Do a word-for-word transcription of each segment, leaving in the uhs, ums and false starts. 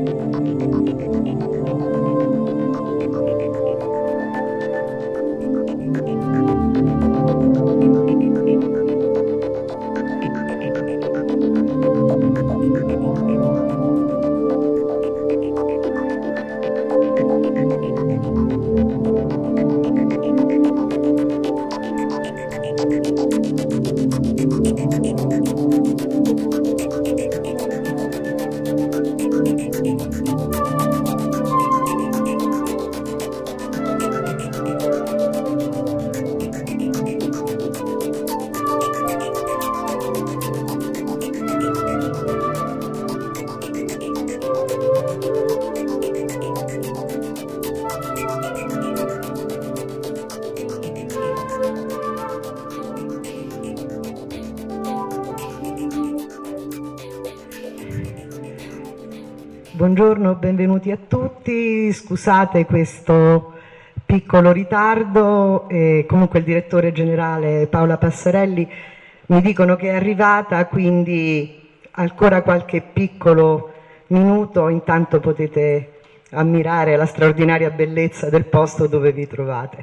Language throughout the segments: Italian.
Buongiorno, benvenuti a tutti, scusate questo piccolo ritardo, e comunque il direttore generale Paola Passarelli mi dicono che è arrivata, quindi ancora qualche piccolo minuto, intanto potete ammirare la straordinaria bellezza del posto dove vi trovate.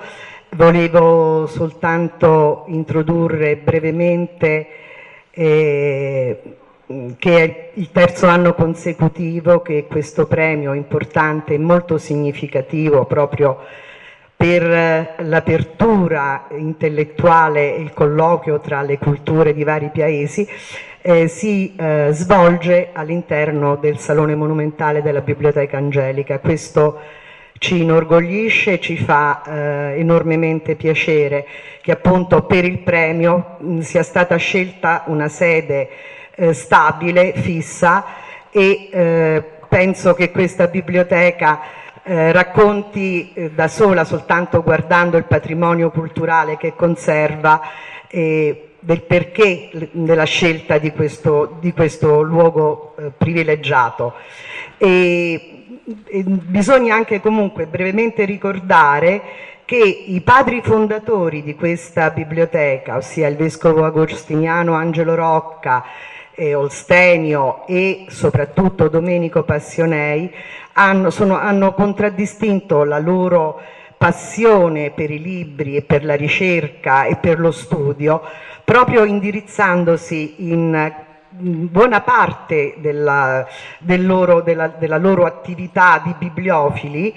Volevo soltanto introdurre brevemente eh, che è il terzo anno consecutivo che questo premio importante e molto significativo proprio per l'apertura intellettuale e il colloquio tra le culture di vari paesi eh, si eh, svolge all'interno del Salone Monumentale della Biblioteca Angelica. Questo ci inorgoglisce, ci fa eh, enormemente piacere che appunto per il premio mh, sia stata scelta una sede eh, stabile, fissa, e eh, penso che questa biblioteca eh, racconti eh, da sola, soltanto guardando il patrimonio culturale che conserva, eh, del perché della scelta di questo, di questo luogo eh, privilegiato. E, e bisogna anche comunque brevemente ricordare che i padri fondatori di questa biblioteca, ossia il vescovo agostiniano Angelo Rocca, eh, Olstenio e soprattutto Domenico Passionei, hanno, sono, hanno contraddistinto la loro passione per i libri e per la ricerca e per lo studio proprio indirizzandosi in buona parte della, del loro, della, della loro attività di bibliofili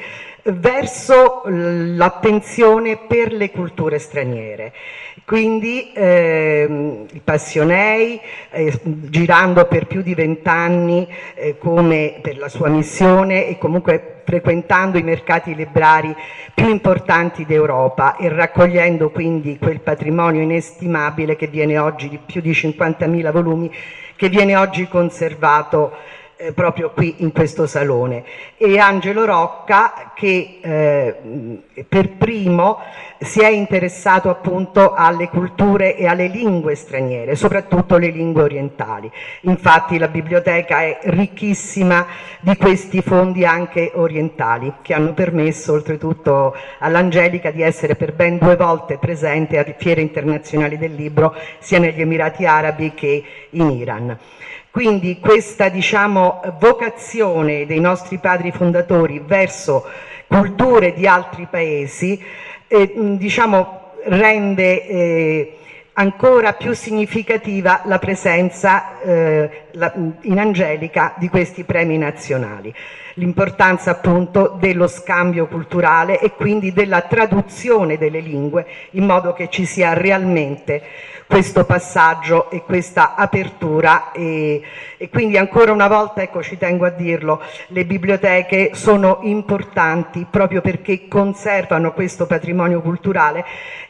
verso l'attenzione per le culture straniere. Quindi ehm, i Passionei, eh, girando per più di vent'anni eh, come per la sua missione e comunque frequentando i mercati librari più importanti d'Europa e raccogliendo quindi quel patrimonio inestimabile che viene oggi di più di cinquantamila volumi, che viene oggi conservato eh, proprio qui in questo salone, e Angelo Rocca che eh, per primo si è interessato appunto alle culture e alle lingue straniere, soprattutto le lingue orientali. Infatti la biblioteca è ricchissima di questi fondi anche orientali, che hanno permesso oltretutto all'Angelica di essere per ben due volte presente a fiere internazionali del libro sia negli Emirati Arabi che in Iran. Quindi questa, diciamo, vocazione dei nostri padri fondatori verso culture di altri paesi eh, diciamo, rende eh, ancora più significativa la presenza eh, la, in Angelica di questi premi nazionali. L'importanza appunto dello scambio culturale e quindi della traduzione delle lingue in modo che ci sia realmente questo passaggio e questa apertura, e, e quindi ancora una volta, ecco, ci tengo a dirlo, le biblioteche sono importanti proprio perché conservano questo patrimonio culturale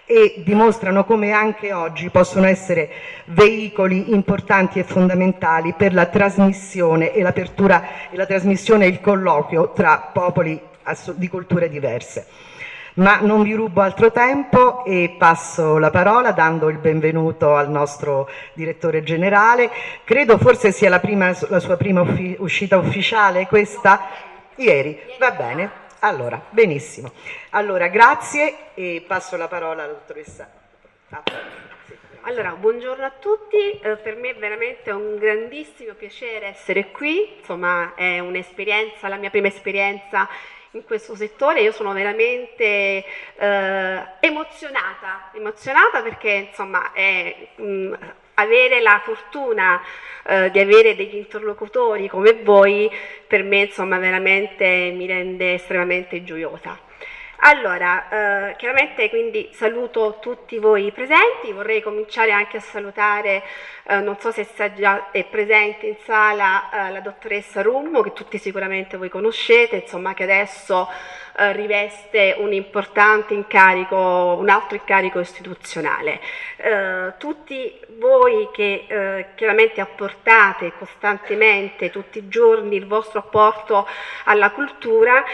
e dimostrano come anche oggi possono essere veicoli importanti e fondamentali per la trasmissione e l'apertura e la trasmissione e il colloquio tra popoli di culture diverse. Ma non vi rubo altro tempo e passo la parola dando il benvenuto al nostro direttore generale. Credo forse sia la, prima, la sua prima uffi, uscita ufficiale questa? Ieri, va bene, allora, benissimo. Allora, grazie e passo la parola alla dottoressa. Ah, sì, Allora, buongiorno a tutti, eh, per me è veramente un grandissimo piacere essere qui, insomma è un'esperienza, la mia prima esperienza in questo settore. Io sono veramente eh, emozionata, emozionata perché insomma è, mh, avere la fortuna eh, di avere degli interlocutori come voi per me insomma veramente mi rende estremamente gioiosa. Allora, eh, chiaramente quindi saluto tutti voi presenti, vorrei cominciare anche a salutare, eh, non so se sta già è presente in sala, eh, la dottoressa Rummo, che tutti sicuramente voi conoscete, insomma che adesso eh, riveste un importante incarico, un altro incarico istituzionale. Eh, tutti voi che eh, chiaramente apportate costantemente tutti i giorni il vostro apporto alla cultura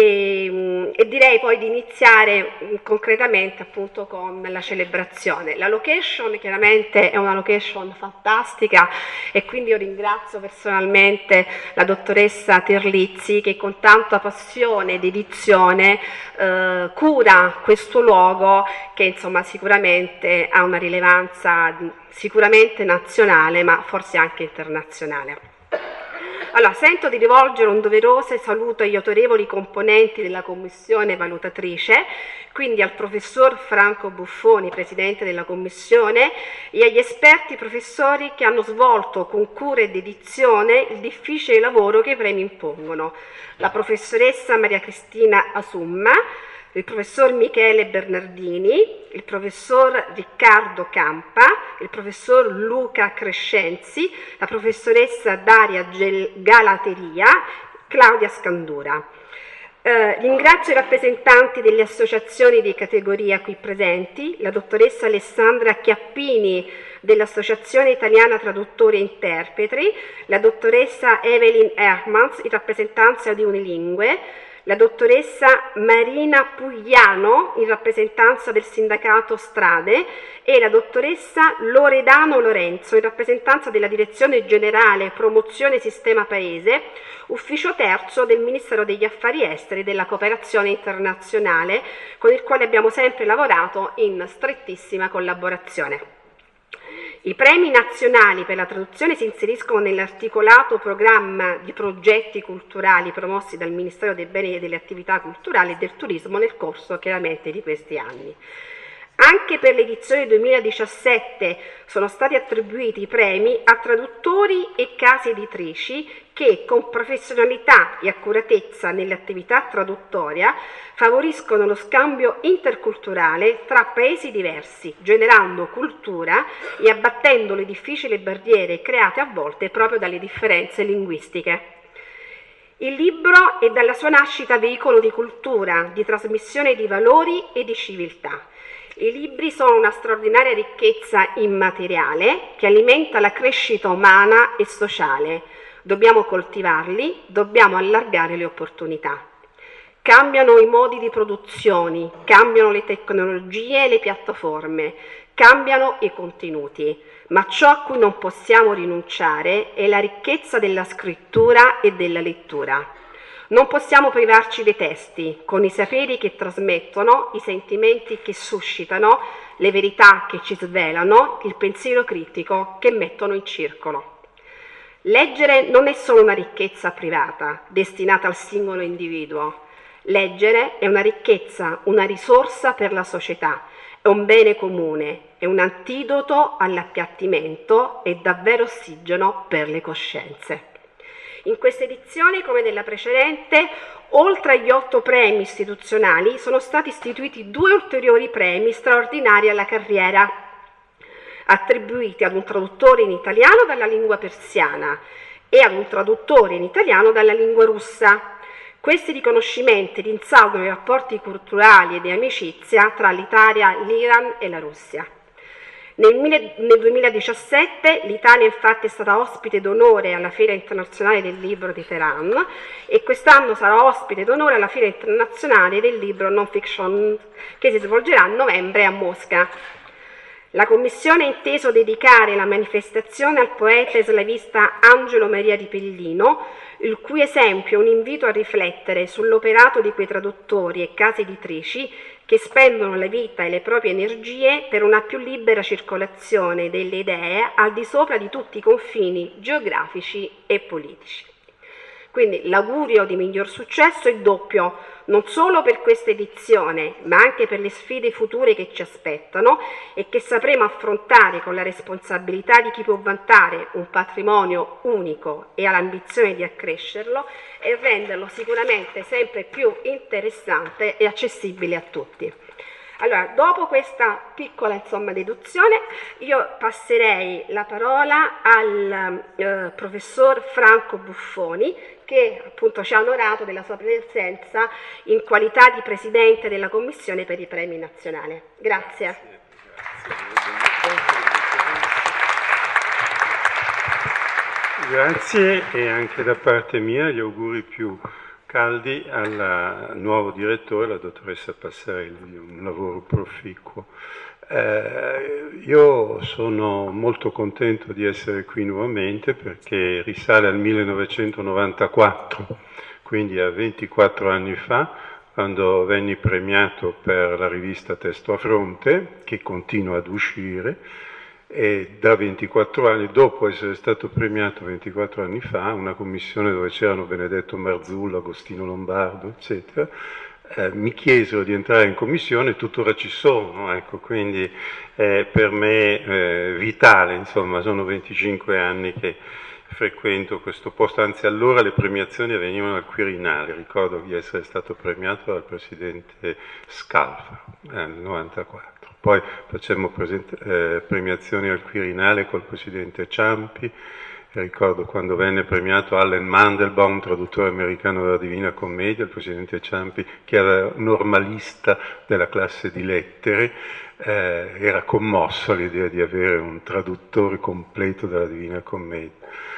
e, e direi poi di iniziare concretamente appunto con la celebrazione. La location chiaramente è una location fantastica e quindi io ringrazio personalmente la dottoressa Terlizzi che con tanta passione e dedizione eh, cura questo luogo che insomma sicuramente ha una rilevanza sicuramente nazionale ma forse anche internazionale. Allora, sento di rivolgere un doveroso saluto agli autorevoli componenti della commissione valutatrice, quindi al professor Franco Buffoni, presidente della commissione, e agli esperti professori che hanno svolto con cura e dedizione il difficile lavoro che i premi impongono. La professoressa Maria Cristina Asumma, il professor Michele Bernardini, il professor Riccardo Campa, il professor Luca Crescenzi, la professoressa Daria Galateria, Claudia Scandura. Eh, ringrazio i rappresentanti delle associazioni di categoria qui presenti, la dottoressa Alessandra Chiappini dell'Associazione Italiana Traduttori e Interpreti, la dottoressa Evelyn Hermans in rappresentanza di Unilingue, la dottoressa Marina Pugliano in rappresentanza del sindacato Strade e la dottoressa Loredano Lorenzo in rappresentanza della Direzione Generale Promozione Sistema Paese, ufficio terzo del Ministero degli Affari Esteri e della Cooperazione Internazionale, con il quale abbiamo sempre lavorato in strettissima collaborazione. I premi nazionali per la traduzione si inseriscono nell'articolato programma di progetti culturali promossi dal Ministero dei Beni e delle Attività Culturali e del Turismo nel corso chiaramente di questi anni. Anche per l'edizione duemiladiciassette sono stati attribuiti i premi a traduttori e case editrici che, con professionalità e accuratezza nell'attività traduttoria, favoriscono lo scambio interculturale tra paesi diversi, generando cultura e abbattendo le difficili barriere create a volte proprio dalle differenze linguistiche. Il libro è dalla sua nascita veicolo di cultura, di trasmissione di valori e di civiltà. I libri sono una straordinaria ricchezza immateriale che alimenta la crescita umana e sociale. Dobbiamo coltivarli, dobbiamo allargare le opportunità. Cambiano i modi di produzione, cambiano le tecnologie e le piattaforme, cambiano i contenuti, ma ciò a cui non possiamo rinunciare è la ricchezza della scrittura e della lettura. Non possiamo privarci dei testi, con i saperi che trasmettono, i sentimenti che suscitano, le verità che ci svelano, il pensiero critico che mettono in circolo. Leggere non è solo una ricchezza privata, destinata al singolo individuo. Leggere è una ricchezza, una risorsa per la società, è un bene comune, è un antidoto all'appiattimento e davvero ossigeno per le coscienze. In questa edizione, come nella precedente, oltre agli otto premi istituzionali, sono stati istituiti due ulteriori premi straordinari alla carriera, attribuiti ad un traduttore in italiano dalla lingua persiana e ad un traduttore in italiano dalla lingua russa. Questi riconoscimenti rinsalgono i rapporti culturali e di amicizia tra l'Italia, l'Iran e la Russia. Nel, nel duemiladiciassette l'Italia infatti è stata ospite d'onore alla Fiera Internazionale del Libro di Teheran e quest'anno sarà ospite d'onore alla Fiera Internazionale del Libro Non Fiction che si svolgerà a novembre a Mosca. La Commissione ha inteso dedicare la manifestazione al poeta slavista Angelo Maria di Pellino, il cui esempio è un invito a riflettere sull'operato di quei traduttori e case editrici che spendono la vita e le proprie energie per una più libera circolazione delle idee al di sopra di tutti i confini geografici e politici. Quindi l'augurio di miglior successo è doppio, non solo per questa edizione, ma anche per le sfide future che ci aspettano e che sapremo affrontare con la responsabilità di chi può vantare un patrimonio unico e ha l'ambizione di accrescerlo e renderlo sicuramente sempre più interessante e accessibile a tutti. Allora, dopo questa piccola insomma, deduzione, io passerei la parola al eh, professor Franco Buffoni, che appunto ci ha onorato della sua presenza in qualità di Presidente della Commissione per i Premi Nazionali. Grazie. Grazie e anche da parte mia gli auguri più caldi al nuovo direttore, la dottoressa Passarelli, un lavoro proficuo. Eh, io sono molto contento di essere qui nuovamente perché risale al millenovecentonovantaquattro, quindi a ventiquattro anni fa, quando venni premiato per la rivista Testo a Fronte, che continua ad uscire, e da ventiquattro anni, dopo essere stato premiato ventiquattro anni fa, una commissione dove c'erano Benedetto Marzullo, Agostino Lombardo, eccetera, eh, mi chiesero di entrare in commissione, tuttora ci sono, ecco, quindi è per me eh, vitale, insomma, sono venticinque anni che frequento questo posto, anzi allora le premiazioni avvenivano al Quirinale, ricordo di essere stato premiato dal presidente Scalfa nel novantaquattro. Poi facemmo eh, premiazioni al Quirinale col presidente Ciampi, e ricordo quando venne premiato Allen Mandelbaum, traduttore americano della Divina Commedia, il presidente Ciampi, che era normalista della classe di lettere, eh, era commosso all'idea di avere un traduttore completo della Divina Commedia.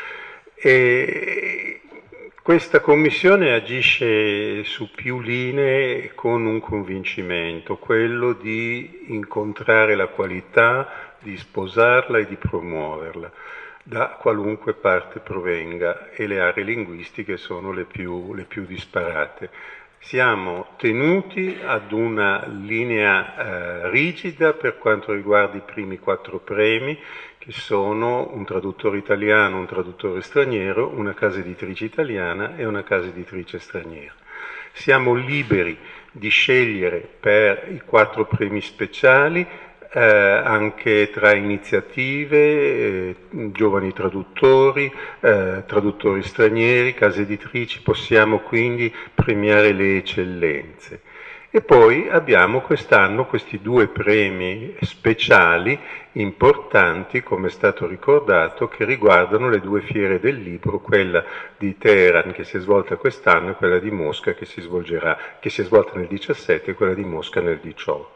E questa commissione agisce su più linee con un convincimento, quello di incontrare la qualità, di sposarla e di promuoverla, da qualunque parte provenga, e le aree linguistiche sono le più, le più disparate. Siamo tenuti ad una linea eh, rigida per quanto riguarda i primi quattro premi, che sono un traduttore italiano, un traduttore straniero, una casa editrice italiana e una casa editrice straniera. Siamo liberi di scegliere per i quattro premi speciali, eh, anche tra iniziative, eh, giovani traduttori, eh, traduttori stranieri, case editrici, possiamo quindi premiare le eccellenze. E poi abbiamo quest'anno questi due premi speciali importanti, come è stato ricordato, che riguardano le due fiere del libro, quella di Teheran che si è svolta quest'anno e quella di Mosca che si svolgerà, che si è svolta nel diciassette e quella di Mosca nel diciotto.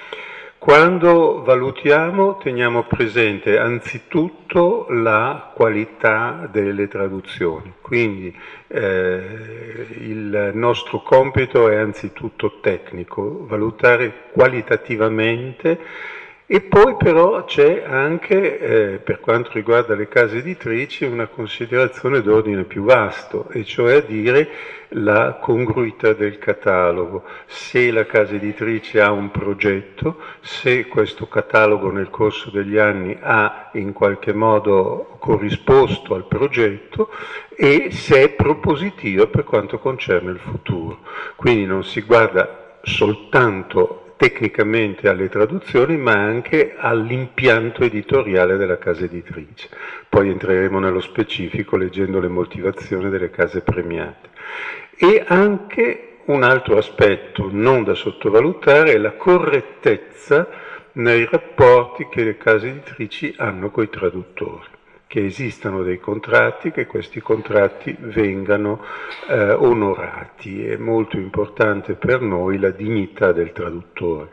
Quando valutiamo teniamo presente anzitutto la qualità delle traduzioni, quindi eh, il nostro compito è anzitutto tecnico, valutare qualitativamente, e poi però c'è anche, eh, per quanto riguarda le case editrici, una considerazione d'ordine più vasto, e cioè dire la congruità del catalogo. Se la casa editrice ha un progetto, se questo catalogo nel corso degli anni ha in qualche modo corrisposto al progetto e se è propositivo per quanto concerne il futuro. Quindi non si guarda soltanto tecnicamente alle traduzioni, ma anche all'impianto editoriale della casa editrice. Poi entreremo nello specifico leggendo le motivazioni delle case premiate. E anche un altro aspetto non da sottovalutare è la correttezza nei rapporti che le case editrici hanno coi traduttori, che esistano dei contratti, che questi contratti vengano eh, onorati. È molto importante per noi la dignità del traduttore,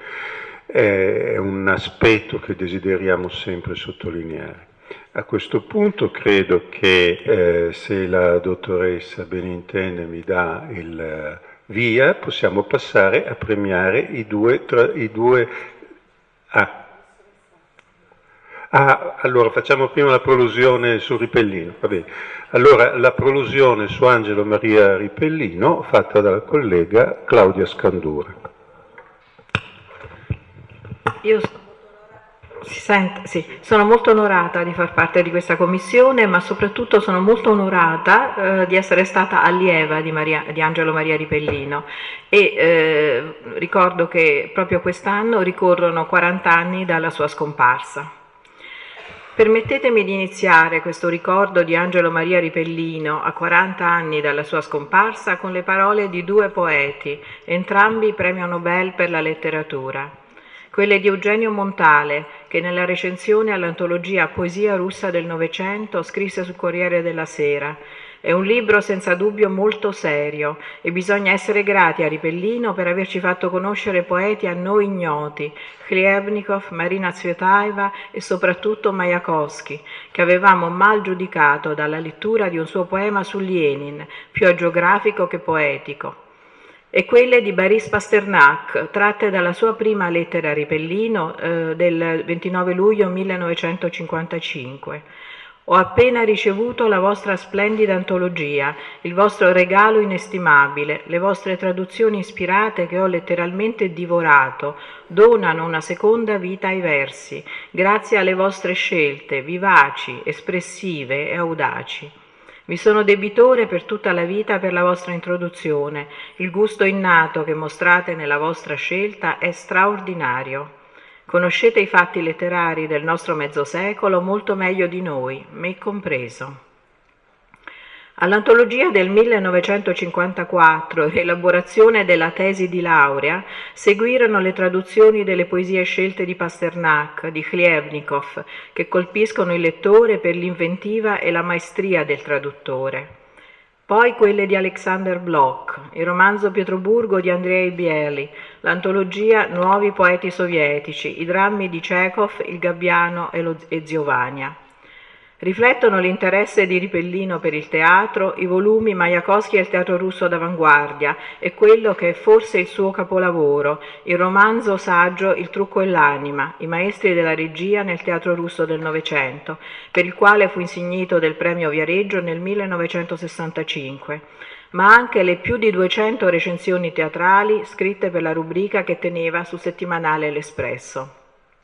è un aspetto che desideriamo sempre sottolineare. A questo punto credo che eh, se la dottoressa Benintende mi dà il via, possiamo passare a premiare i due... Tra, i due ah. Ah, allora facciamo prima la prolusione su Ripellino, va bene. Allora, la prolusione su Angelo Maria Ripellino fatta dalla collega Claudia Scandura. Io si sente, sì, sono molto onorata di far parte di questa commissione, ma soprattutto sono molto onorata eh, di essere stata allieva di, Maria, di Angelo Maria Ripellino e eh, ricordo che proprio quest'anno ricorrono quaranta anni dalla sua scomparsa. Permettetemi di iniziare questo ricordo di Angelo Maria Ripellino a quaranta anni dalla sua scomparsa con le parole di due poeti, entrambi premio Nobel per la letteratura. Quelle di Eugenio Montale, che nella recensione all'antologia Poesia russa del Novecento scrisse sul Corriere della Sera: è un libro senza dubbio molto serio e bisogna essere grati a Ripellino per averci fatto conoscere poeti a noi ignoti, Hliebnikov, Marina Tsvetaeva e soprattutto Majakovskij, che avevamo mal giudicato dalla lettura di un suo poema su Lenin, più agiografico che poetico. E quelle di Boris Pasternak, tratte dalla sua prima lettera a Ripellino eh, del ventinove luglio millenovecentocinquantacinque. Ho appena ricevuto la vostra splendida antologia, il vostro regalo inestimabile, le vostre traduzioni ispirate che ho letteralmente divorato, donano una seconda vita ai versi, grazie alle vostre scelte vivaci, espressive e audaci. Vi sono debitore per tutta la vita per la vostra introduzione. Il gusto innato che mostrate nella vostra scelta è straordinario. Conoscete i fatti letterari del nostro mezzo secolo molto meglio di noi, me compreso. All'antologia del millenovecentocinquantaquattro, l'elaborazione della tesi di laurea, seguirono le traduzioni delle poesie scelte di Pasternak, di Hliebnikov, che colpiscono il lettore per l'inventiva e la maestria del traduttore. Poi quelle di Alexander Blok, il romanzo Pietroburgo di Andrei Bieli, l'antologia Nuovi poeti sovietici, i drammi di Chekhov, il Gabbiano e, lo, e Ziovania. Riflettono l'interesse di Ripellino per il teatro, i volumi Majakovskij e il teatro russo d'avanguardia e quello che è forse il suo capolavoro, il romanzo saggio Il trucco e l'anima, i maestri della regia nel teatro russo del Novecento, per il quale fu insignito del premio Viareggio nel millenovecentosessantacinque, ma anche le più di duecento recensioni teatrali scritte per la rubrica che teneva sul settimanale L'Espresso.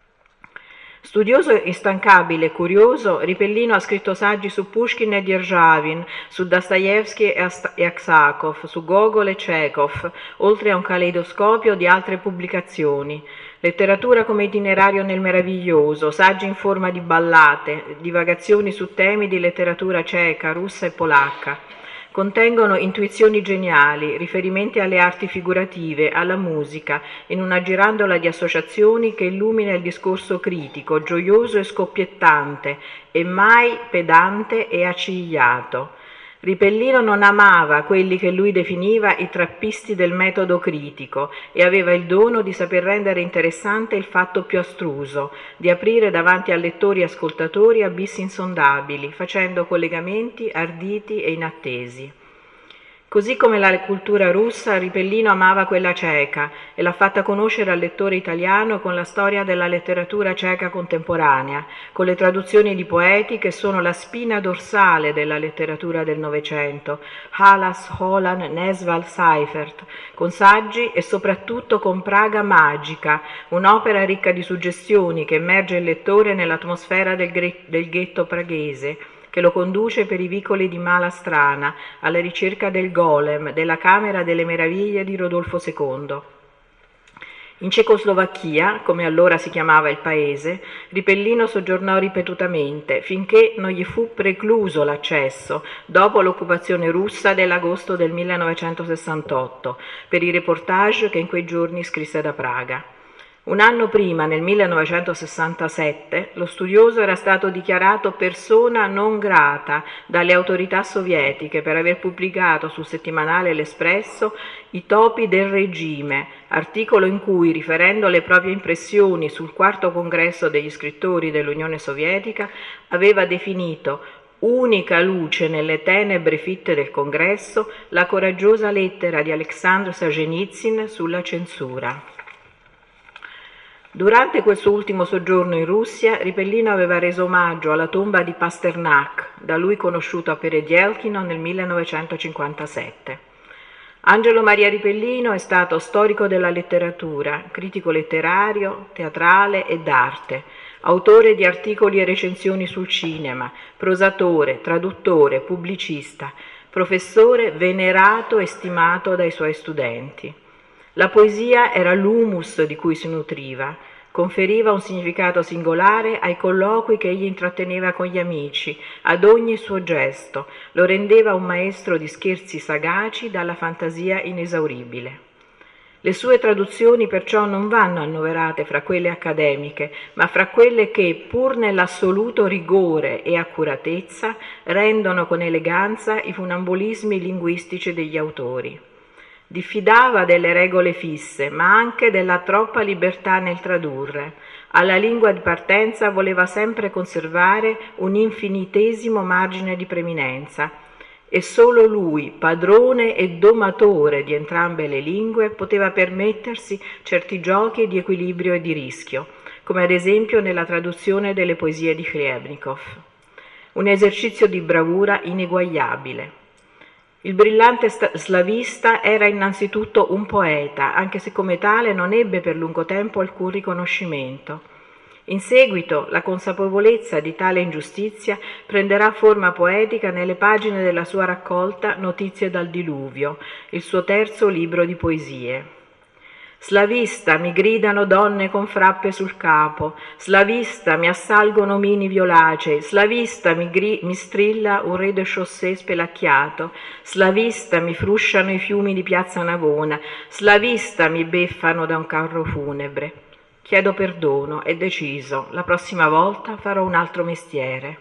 Studioso instancabile e curioso, Ripellino ha scritto saggi su Pushkin e Djeržavin, su Dostoevskij e Aksakov, su Gogol e Chekhov, oltre a un caleidoscopio di altre pubblicazioni. Letteratura come itinerario nel meraviglioso, saggi in forma di ballate, divagazioni su temi di letteratura ceca, russa e polacca. Contengono intuizioni geniali, riferimenti alle arti figurative, alla musica, in una girandola di associazioni che illumina il discorso critico, gioioso e scoppiettante, e mai pedante e accigliato. Ripellino non amava quelli che lui definiva i trappisti del metodo critico e aveva il dono di saper rendere interessante il fatto più astruso, di aprire davanti a lettori e ascoltatori abissi insondabili, facendo collegamenti arditi e inattesi. Così come la cultura russa, Ripellino amava quella ceca e l'ha fatta conoscere al lettore italiano con la storia della letteratura ceca contemporanea, con le traduzioni di poeti che sono la spina dorsale della letteratura del Novecento, Halas, Holland, Nesval, Seifert, con saggi e soprattutto con Praga magica, un'opera ricca di suggestioni che immerge il lettore nell'atmosfera del, del ghetto praghese, che lo conduce per i vicoli di Mala Strana, alla ricerca del golem, della Camera delle Meraviglie di Rodolfo secondo. In Cecoslovacchia, come allora si chiamava il paese, Ripellino soggiornò ripetutamente, finché non gli fu precluso l'accesso, dopo l'occupazione russa dell'agosto del millenovecentosessantotto, per i reportage che in quei giorni scrisse da Praga. Un anno prima, nel millenovecentosessantasette, lo studioso era stato dichiarato persona non grata dalle autorità sovietiche per aver pubblicato sul settimanale L'Espresso I topi del regime, articolo in cui, riferendo le proprie impressioni sul quarto congresso degli scrittori dell'Unione Sovietica, aveva definito unica luce nelle tenebre fitte del congresso la coraggiosa lettera di Alexandr Solzhenitsyn sulla censura. Durante quel suo ultimo soggiorno in Russia, Ripellino aveva reso omaggio alla tomba di Pasternak, da lui conosciuto a Peredelkino nel millenovecentocinquantasette. Angelo Maria Ripellino è stato storico della letteratura, critico letterario, teatrale e d'arte, autore di articoli e recensioni sul cinema, prosatore, traduttore, pubblicista, professore venerato e stimato dai suoi studenti. La poesia era l'humus di cui si nutriva, conferiva un significato singolare ai colloqui che egli intratteneva con gli amici, ad ogni suo gesto, lo rendeva un maestro di scherzi sagaci dalla fantasia inesauribile. Le sue traduzioni perciò non vanno annoverate fra quelle accademiche, ma fra quelle che, pur nell'assoluto rigore e accuratezza, rendono con eleganza i funambolismi linguistici degli autori. Diffidava delle regole fisse, ma anche della troppa libertà nel tradurre. Alla lingua di partenza voleva sempre conservare un infinitesimo margine di preminenza, e solo lui, padrone e domatore di entrambe le lingue, poteva permettersi certi giochi di equilibrio e di rischio, come ad esempio nella traduzione delle poesie di Chlebnikov. Un esercizio di bravura ineguagliabile. Il brillante slavista era innanzitutto un poeta, anche se come tale non ebbe per lungo tempo alcun riconoscimento. In seguito la consapevolezza di tale ingiustizia prenderà forma poetica nelle pagine della sua raccolta Notizie dal diluvio, il suo terzo libro di poesie. Slavista mi gridano donne con frappe sul capo, slavista mi assalgono omini violacei, slavista mi, gri- mi strilla un re de chaussée spelacchiato, slavista mi frusciano i fiumi di piazza Navona, slavista mi beffano da un carro funebre. Chiedo perdono e deciso, la prossima volta farò un altro mestiere.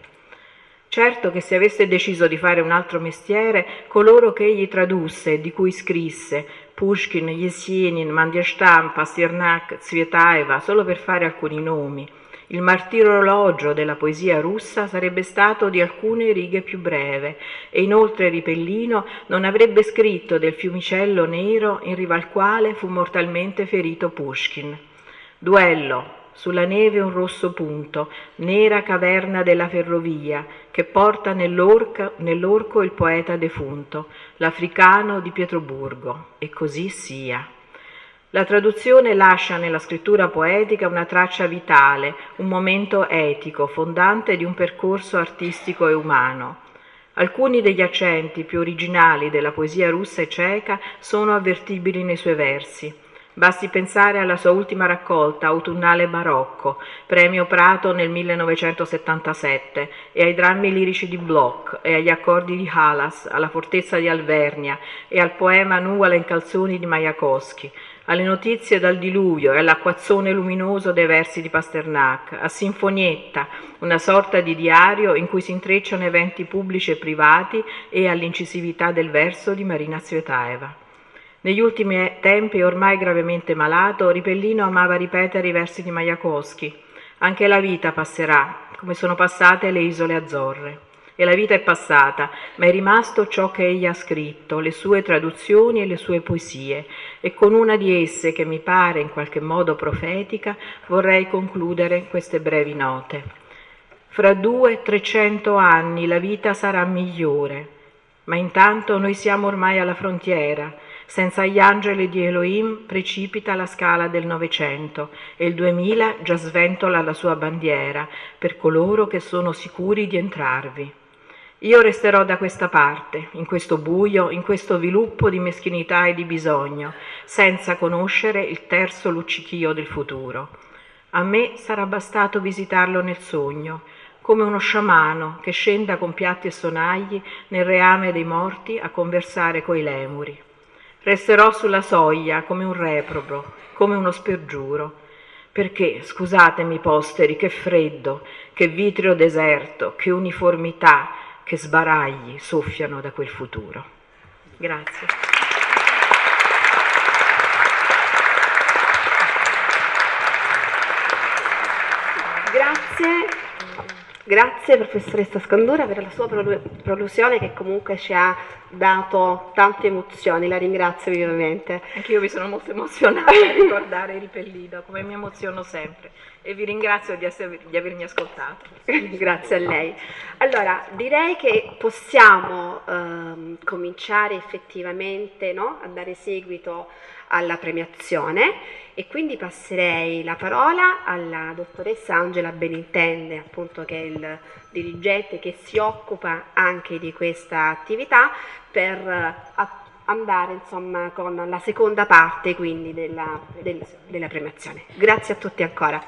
Certo che se avesse deciso di fare un altro mestiere, coloro che egli tradusse e di cui scrisse, Pushkin, Yesenin, Mandelstam, Pasternak, Tsvetaeva, solo per fare alcuni nomi, il martirologio della poesia russa sarebbe stato di alcune righe più breve, e inoltre Ripellino non avrebbe scritto del fiumicello nero in riva al quale fu mortalmente ferito Pushkin. Duello, sulla neve un rosso punto, nera caverna della ferrovia, che porta nell'orca, nell'orco il poeta defunto, l'africano di Pietroburgo, e così sia. La traduzione lascia nella scrittura poetica una traccia vitale, un momento etico, fondante di un percorso artistico e umano. Alcuni degli accenti più originali della poesia russa e ceca sono avvertibili nei suoi versi. Basti pensare alla sua ultima raccolta, Autunnale barocco, premio Prato nel millenovecentosettantasette, e ai drammi lirici di Bloch, e agli accordi di Halas, alla fortezza di Alvernia, e al poema Nuvola in calzoni di Majakovskij, alle notizie dal diluvio e all'acquazzone luminoso dei versi di Pasternak, a Sinfonietta, una sorta di diario in cui si intrecciano eventi pubblici e privati, e all'incisività del verso di Marina Tsvetaeva. Negli ultimi tempi, ormai gravemente malato, Ripellino amava ripetere i versi di Majakovskij. Anche la vita passerà, come sono passate le isole Azzorre. E la vita è passata, ma è rimasto ciò che egli ha scritto, le sue traduzioni e le sue poesie, e con una di esse, che mi pare in qualche modo profetica, vorrei concludere queste brevi note. Fra due, trecento anni la vita sarà migliore, ma intanto noi siamo ormai alla frontiera. Senza gli angeli di Elohim precipita la scala del Novecento e il duemila già sventola la sua bandiera per coloro che sono sicuri di entrarvi. Io resterò da questa parte, in questo buio, in questo viluppo di meschinità e di bisogno, senza conoscere il terzo luccichio del futuro. A me sarà bastato visitarlo nel sogno, come uno sciamano che scenda con piatti e sonagli nel reame dei morti a conversare coi lemuri. Resterò sulla soglia come un reprobo, come uno spergiuro, perché, scusatemi posteri, che freddo, che vitreo deserto, che uniformità, che sbaragli soffiano da quel futuro. Grazie. Grazie. Grazie professoressa Scandura per la sua prolusione, che comunque ci ha dato tante emozioni, la ringrazio vivamente. Anch'io mi sono molto emozionata a ricordare Ripellino, come mi emoziono sempre. e vi ringrazio di, essere, di avermi ascoltato. Grazie a lei. Allora, direi che possiamo ehm, cominciare effettivamente, no, a dare seguito alla premiazione, e quindi passerei la parola alla dottoressa Angela Benintende, appunto, che è il dirigente che si occupa anche di questa attività, per eh, andare insomma con la seconda parte quindi della, del, della premiazione. Grazie a tutti ancora.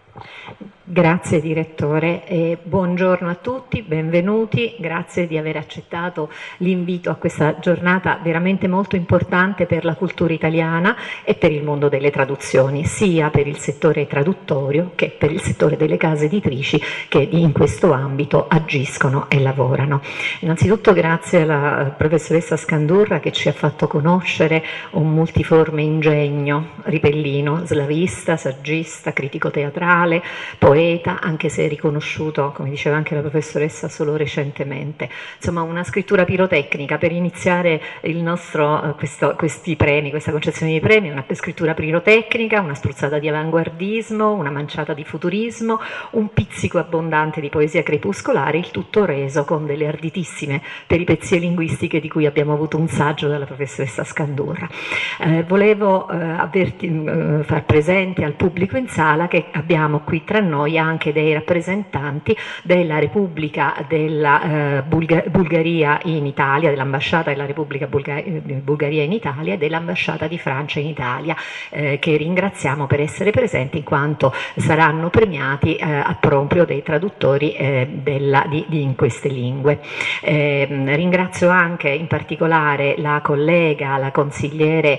Grazie direttore e buongiorno a tutti, benvenuti, grazie di aver accettato l'invito a questa giornata veramente molto importante per la cultura italiana e per il mondo delle traduzioni, sia per il settore traduttorio che per il settore delle case editrici che in questo ambito agiscono e lavorano. Innanzitutto grazie alla professoressa Scandurra che ci ha fatto conoscere un multiforme ingegno ribellino, slavista, saggista, critico teatrale, poeta, anche se riconosciuto, come diceva anche la professoressa, solo recentemente. Insomma, una scrittura pirotecnica per iniziare il nostro, questo, questi premi, questa concezione di premi, una scrittura pirotecnica, una spruzzata di avanguardismo, una manciata di futurismo, un pizzico abbondante di poesia crepuscolare, il tutto reso con delle arditissime peripezie linguistiche di cui abbiamo avuto un saggio dalla professoressa Scandurra. Eh, volevo eh, avverti, eh, far presente al pubblico in sala che abbiamo qui tra noi anche dei rappresentanti della Repubblica della eh, Bulga- Bulgaria in Italia, dell'ambasciata della Repubblica Bulga- Bulgaria in Italia e dell'ambasciata di Francia in Italia, eh, che ringraziamo per essere presenti in quanto saranno premiati eh, a proprio dei traduttori eh, della, di, di, in queste lingue. Eh, ringrazio anche in particolare la collega, la consigliere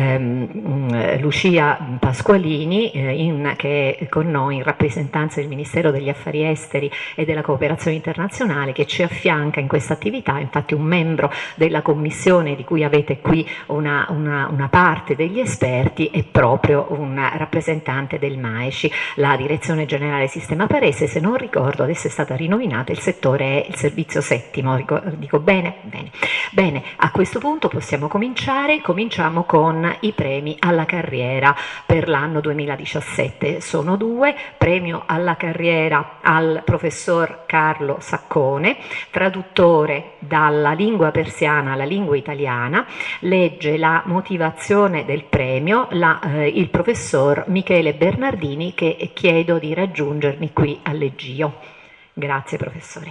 ehm, Lucia Pasqualini eh, in, che è con noi in rappresentanza del Ministero degli Affari Esteri e della Cooperazione Internazionale, che ci affianca in questa attività. Infatti un membro della commissione di cui avete qui una, una, una parte degli esperti è proprio un rappresentante del MAECI, la Direzione Generale Sistema Parese. Se non ricordo adesso è stata rinominata, il settore è il servizio settimo, dico bene? Bene. Bene, a questo punto possiamo cominciare, cominciamo con i premi alla carriera per l'anno duemiladiciassette. Sono due: premio alla carriera al professor Carlo Saccone, traduttore dalla lingua persiana alla lingua italiana. Legge la motivazione del premio la, eh, il professor Michele Bernardini, che chiedo di raggiungermi qui al leggio. Grazie professore.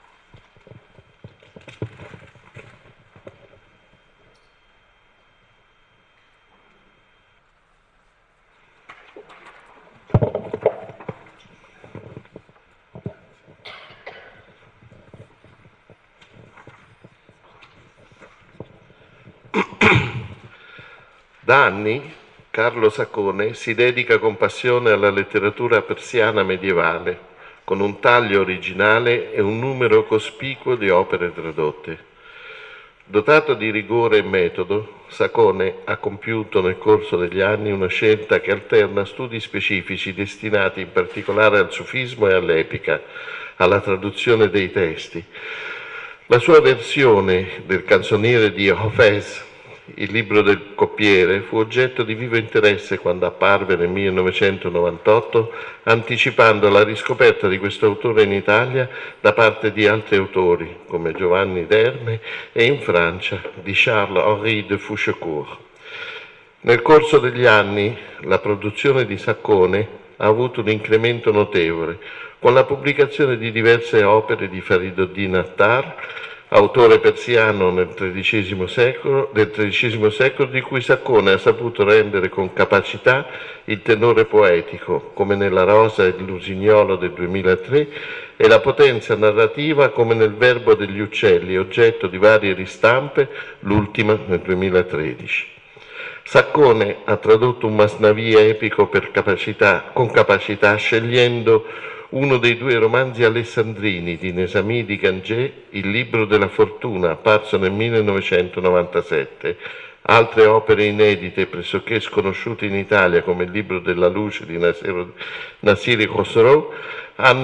Da anni Carlo Saccone si dedica con passione alla letteratura persiana medievale, con un taglio originale e un numero cospicuo di opere tradotte. Dotato di rigore e metodo, Saccone ha compiuto nel corso degli anni una scelta che alterna studi specifici destinati in particolare al sufismo e all'epica, alla traduzione dei testi. La sua versione del canzoniere di Hafez, il libro del coppiere, fu oggetto di vivo interesse quando apparve nel millenovecentonovantotto, anticipando la riscoperta di questo autore in Italia da parte di altri autori, come Giovanni d'Erme, e in Francia di Charles-Henri de Fouchecourt. Nel corso degli anni la produzione di Saccone ha avuto un incremento notevole, con la pubblicazione di diverse opere di Fariduddin Attar, autore persiano nel tredicesimo secolo, del tredicesimo secolo, di cui Saccone ha saputo rendere con capacità il tenore poetico, come nella Rosa e l'Usignolo del duemilatré, e la potenza narrativa, come nel Verbo degli uccelli, oggetto di varie ristampe, l'ultima nel duemilatredici. Saccone ha tradotto un Masnavì epico per capacità, con capacità, scegliendo uno dei due romanzi alessandrini di Nesami di Gangé, Il libro della fortuna, apparso nel millenovecentonovantasette. Altre opere inedite pressoché sconosciute in Italia, come Il libro della luce di Nasiri Khosrow, hanno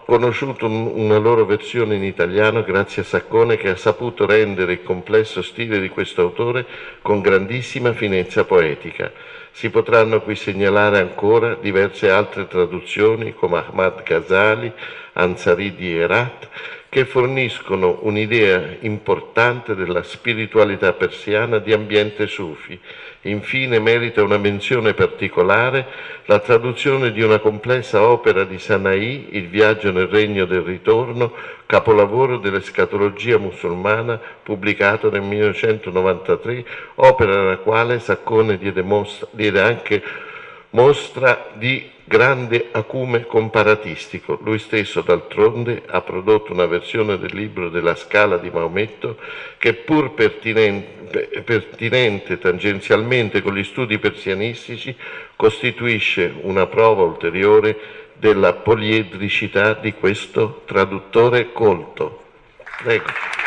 conosciuto una loro versione in italiano grazie a Saccone, che ha saputo rendere il complesso stile di questo autore con grandissima finezza poetica. Si potranno qui segnalare ancora diverse altre traduzioni come Ahmad Ghazali, Ansari di Herat, che forniscono un'idea importante della spiritualità persiana di ambiente sufi. Infine merita una menzione particolare la traduzione di una complessa opera di Sanai, Il viaggio nel regno del ritorno, capolavoro dell'escatologia musulmana, pubblicato nel millenovecentonovantatré, opera nella quale Saccone diede, mostra, diede anche mostra di grande acume comparatistico. Lui stesso, d'altronde, ha prodotto una versione del libro della Scala di Maometto che, pur pertinente, pertinente tangenzialmente con gli studi persianistici, costituisce una prova ulteriore della poliedricità di questo traduttore colto. Prego.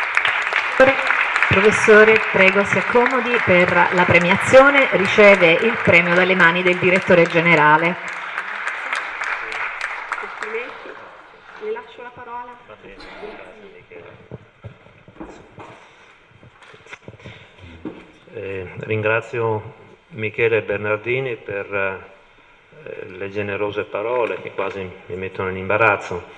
Professore, prego, si accomodi per la premiazione, riceve il premio dalle mani del direttore generale. Complimenti, le lascio la parola. Eh, ringrazio Michele Bernardini per eh, le generose parole che quasi mi mettono in imbarazzo.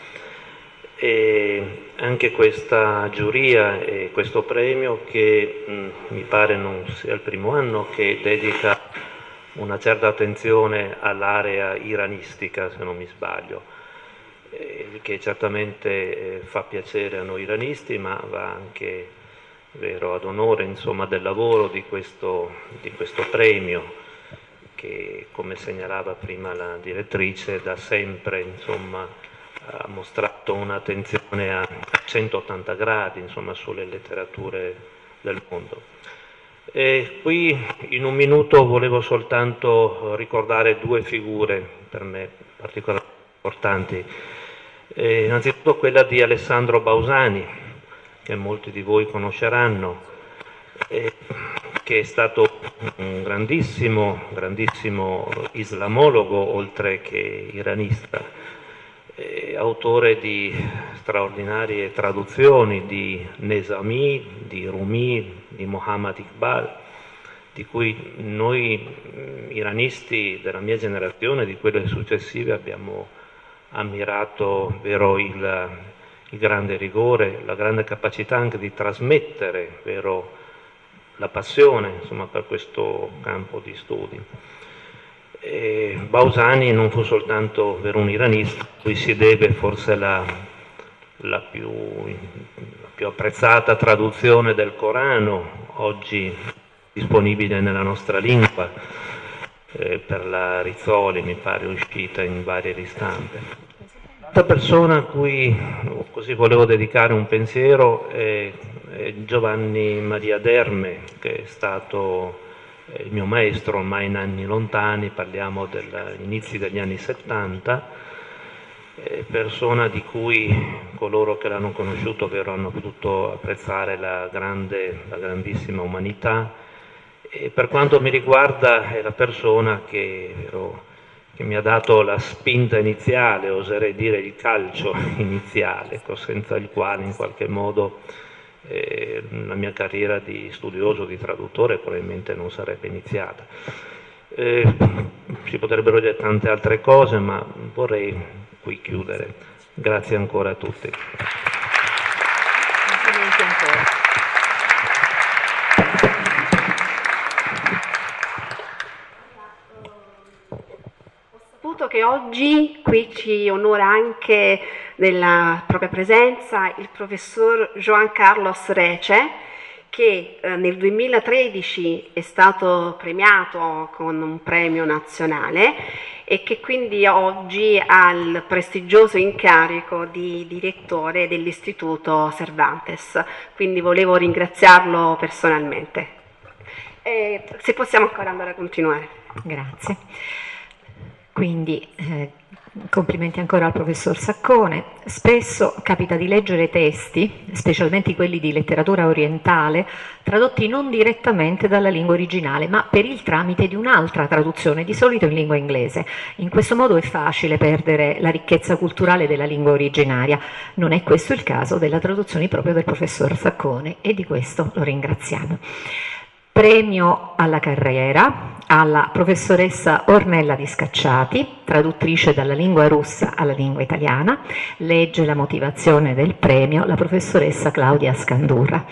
E anche questa giuria e questo premio, che mh, mi pare non sia il primo anno che dedica una certa attenzione all'area iranistica, se non mi sbaglio, eh, che certamente eh, fa piacere a noi iranisti, ma va anche, vero, ad onore, insomma, del lavoro di questo, di questo premio, che, come segnalava prima la direttrice, da sempre, insomma, ha mostrato un'attenzione a centottanta gradi, insomma, sulle letterature del mondo. E qui in un minuto volevo soltanto ricordare due figure per me particolarmente importanti. E innanzitutto quella di Alessandro Bausani, che molti di voi conosceranno, e che è stato un grandissimo, grandissimo islamologo, oltre che iranista. Eh, autore di straordinarie traduzioni di Nesami, di Rumi, di Muhammad Iqbal, di cui noi mh, iranisti della mia generazione e di quelle successive abbiamo ammirato, vero, il, il grande rigore, la grande capacità anche di trasmettere, vero, la passione, insomma, per questo campo di studi. E Bausani non fu soltanto per un iranista, a cui si deve forse la, la, più, la più apprezzata traduzione del Corano, oggi disponibile nella nostra lingua, eh, per la Rizzoli, mi pare, uscita in varie ristampe. L'altra persona a cui così volevo dedicare un pensiero è, è Giovanni Maria Derme, che è stato il mio maestro ormai in anni lontani, parliamo degli inizi degli anni settanta, eh, persona di cui coloro che l'hanno conosciuto, vero, hanno potuto apprezzare la, grande, la grandissima umanità, e per quanto mi riguarda è la persona che, vero, che mi ha dato la spinta iniziale, oserei dire il calcio iniziale, senza il quale in qualche modo Eh, la mia carriera di studioso, di traduttore probabilmente non sarebbe iniziata. Eh, si potrebbero dire tante altre cose, ma vorrei qui chiudere. Grazie ancora a tutti. Complimenti ancora. Che oggi qui ci onora anche della propria presenza il professor Joan Carlos Rece, che eh, nel duemilatredici è stato premiato con un premio nazionale e che quindi oggi ha il prestigioso incarico di direttore dell'Istituto Cervantes. Quindi volevo ringraziarlo personalmente. E se possiamo ancora andare a continuare. Grazie. quindi eh, complimenti ancora al professor Saccone. Spesso capita di leggere testi, specialmente quelli di letteratura orientale, tradotti non direttamente dalla lingua originale, ma per il tramite di un'altra traduzione, di solito in lingua inglese. In questo modo è facile perdere la ricchezza culturale della lingua originaria. Non è questo il caso della traduzione proprio del professor Saccone e di questo lo ringraziamo. Premio alla carriera alla professoressa Ornella Di Scacciati, traduttrice dalla lingua russa alla lingua italiana. Legge la motivazione del premio la professoressa Claudia Scandurra.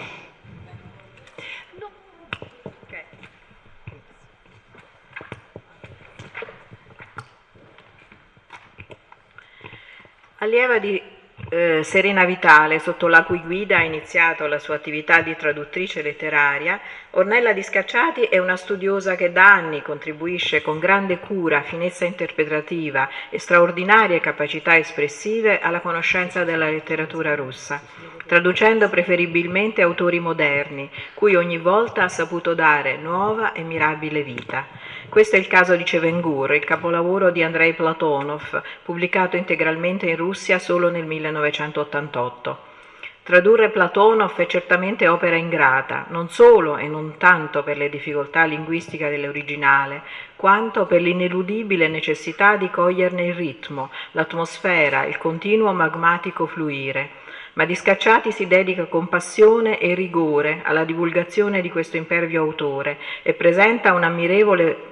Allieva di eh, Serena Vitale, sotto la cui guida ha iniziato la sua attività di traduttrice letteraria, Ornella Di Scacciati è una studiosa che da anni contribuisce con grande cura, finezza interpretativa e straordinarie capacità espressive alla conoscenza della letteratura russa, traducendo preferibilmente autori moderni, cui ogni volta ha saputo dare nuova e mirabile vita. Questo è il caso di Chevengur, il capolavoro di Andrei Platonov, pubblicato integralmente in Russia solo nel millenovecentottantotto. Tradurre Platonov è certamente opera ingrata, non solo e non tanto per le difficoltà linguistiche dell'originale, quanto per l'ineludibile necessità di coglierne il ritmo, l'atmosfera, il continuo magmatico fluire. Ma Di Scacciati si dedica con passione e rigore alla divulgazione di questo impervio autore e presenta un'ammirevole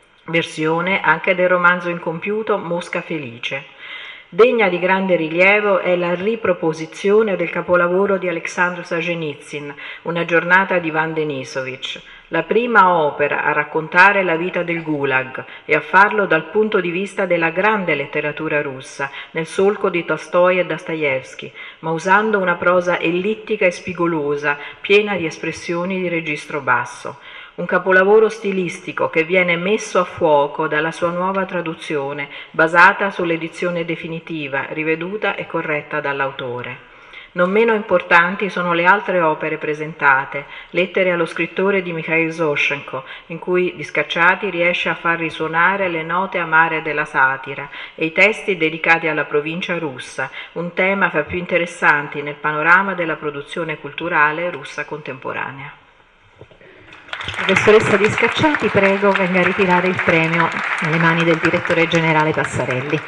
versione anche del romanzo incompiuto Mosca Felice. Degna di grande rilievo è la riproposizione del capolavoro di Alexandr Solzhenitsyn, Una giornata di Ivan Denisovich, la prima opera a raccontare la vita del Gulag e a farlo dal punto di vista della grande letteratura russa, nel solco di Tolstoi e Dostoevsky, ma usando una prosa ellittica e spigolosa, piena di espressioni di registro basso. Un capolavoro stilistico che viene messo a fuoco dalla sua nuova traduzione, basata sull'edizione definitiva, riveduta e corretta dall'autore. Non meno importanti sono le altre opere presentate, lettere allo scrittore di Mikhail Zoshenko, in cui Di Scacciati riesce a far risuonare le note amare della satira, e i testi dedicati alla provincia russa, un tema fra più interessanti nel panorama della produzione culturale russa contemporanea. Professoressa Di Scacciati, prego venga a ritirare il premio nelle mani del direttore generale Passarelli.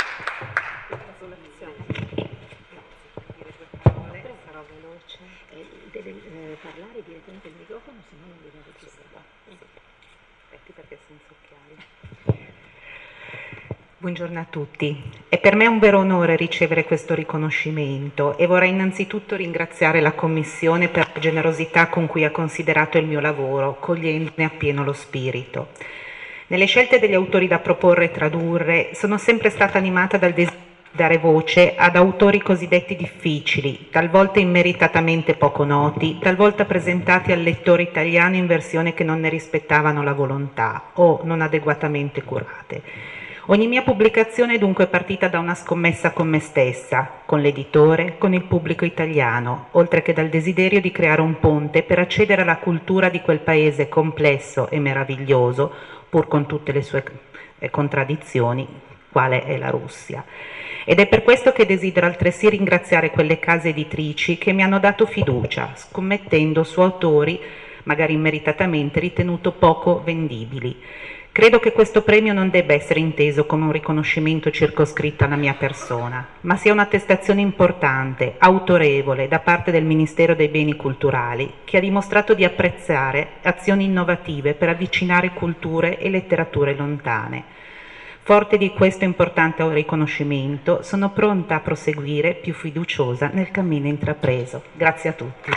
Buongiorno a tutti. È per me un vero onore ricevere questo riconoscimento e vorrei innanzitutto ringraziare la Commissione per la generosità con cui ha considerato il mio lavoro, cogliendone appieno lo spirito. Nelle scelte degli autori da proporre e tradurre sono sempre stata animata dal desiderio di dare voce ad autori cosiddetti difficili, talvolta immeritatamente poco noti, talvolta presentati al lettore italiano in versioni che non ne rispettavano la volontà o non adeguatamente curate. Ogni mia pubblicazione è dunque partita da una scommessa con me stessa, con l'editore, con il pubblico italiano, oltre che dal desiderio di creare un ponte per accedere alla cultura di quel paese complesso e meraviglioso, pur con tutte le sue contraddizioni, quale è la Russia. Ed è per questo che desidero altresì ringraziare quelle case editrici che mi hanno dato fiducia, scommettendo su autori, magari immeritatamente, ritenuto poco vendibili. Credo che questo premio non debba essere inteso come un riconoscimento circoscritto alla mia persona, ma sia un'attestazione importante, autorevole, da parte del Ministero dei Beni Culturali, che ha dimostrato di apprezzare azioni innovative per avvicinare culture e letterature lontane. Forte di questo importante riconoscimento, sono pronta a proseguire più fiduciosa nel cammino intrapreso. Grazie a tutti.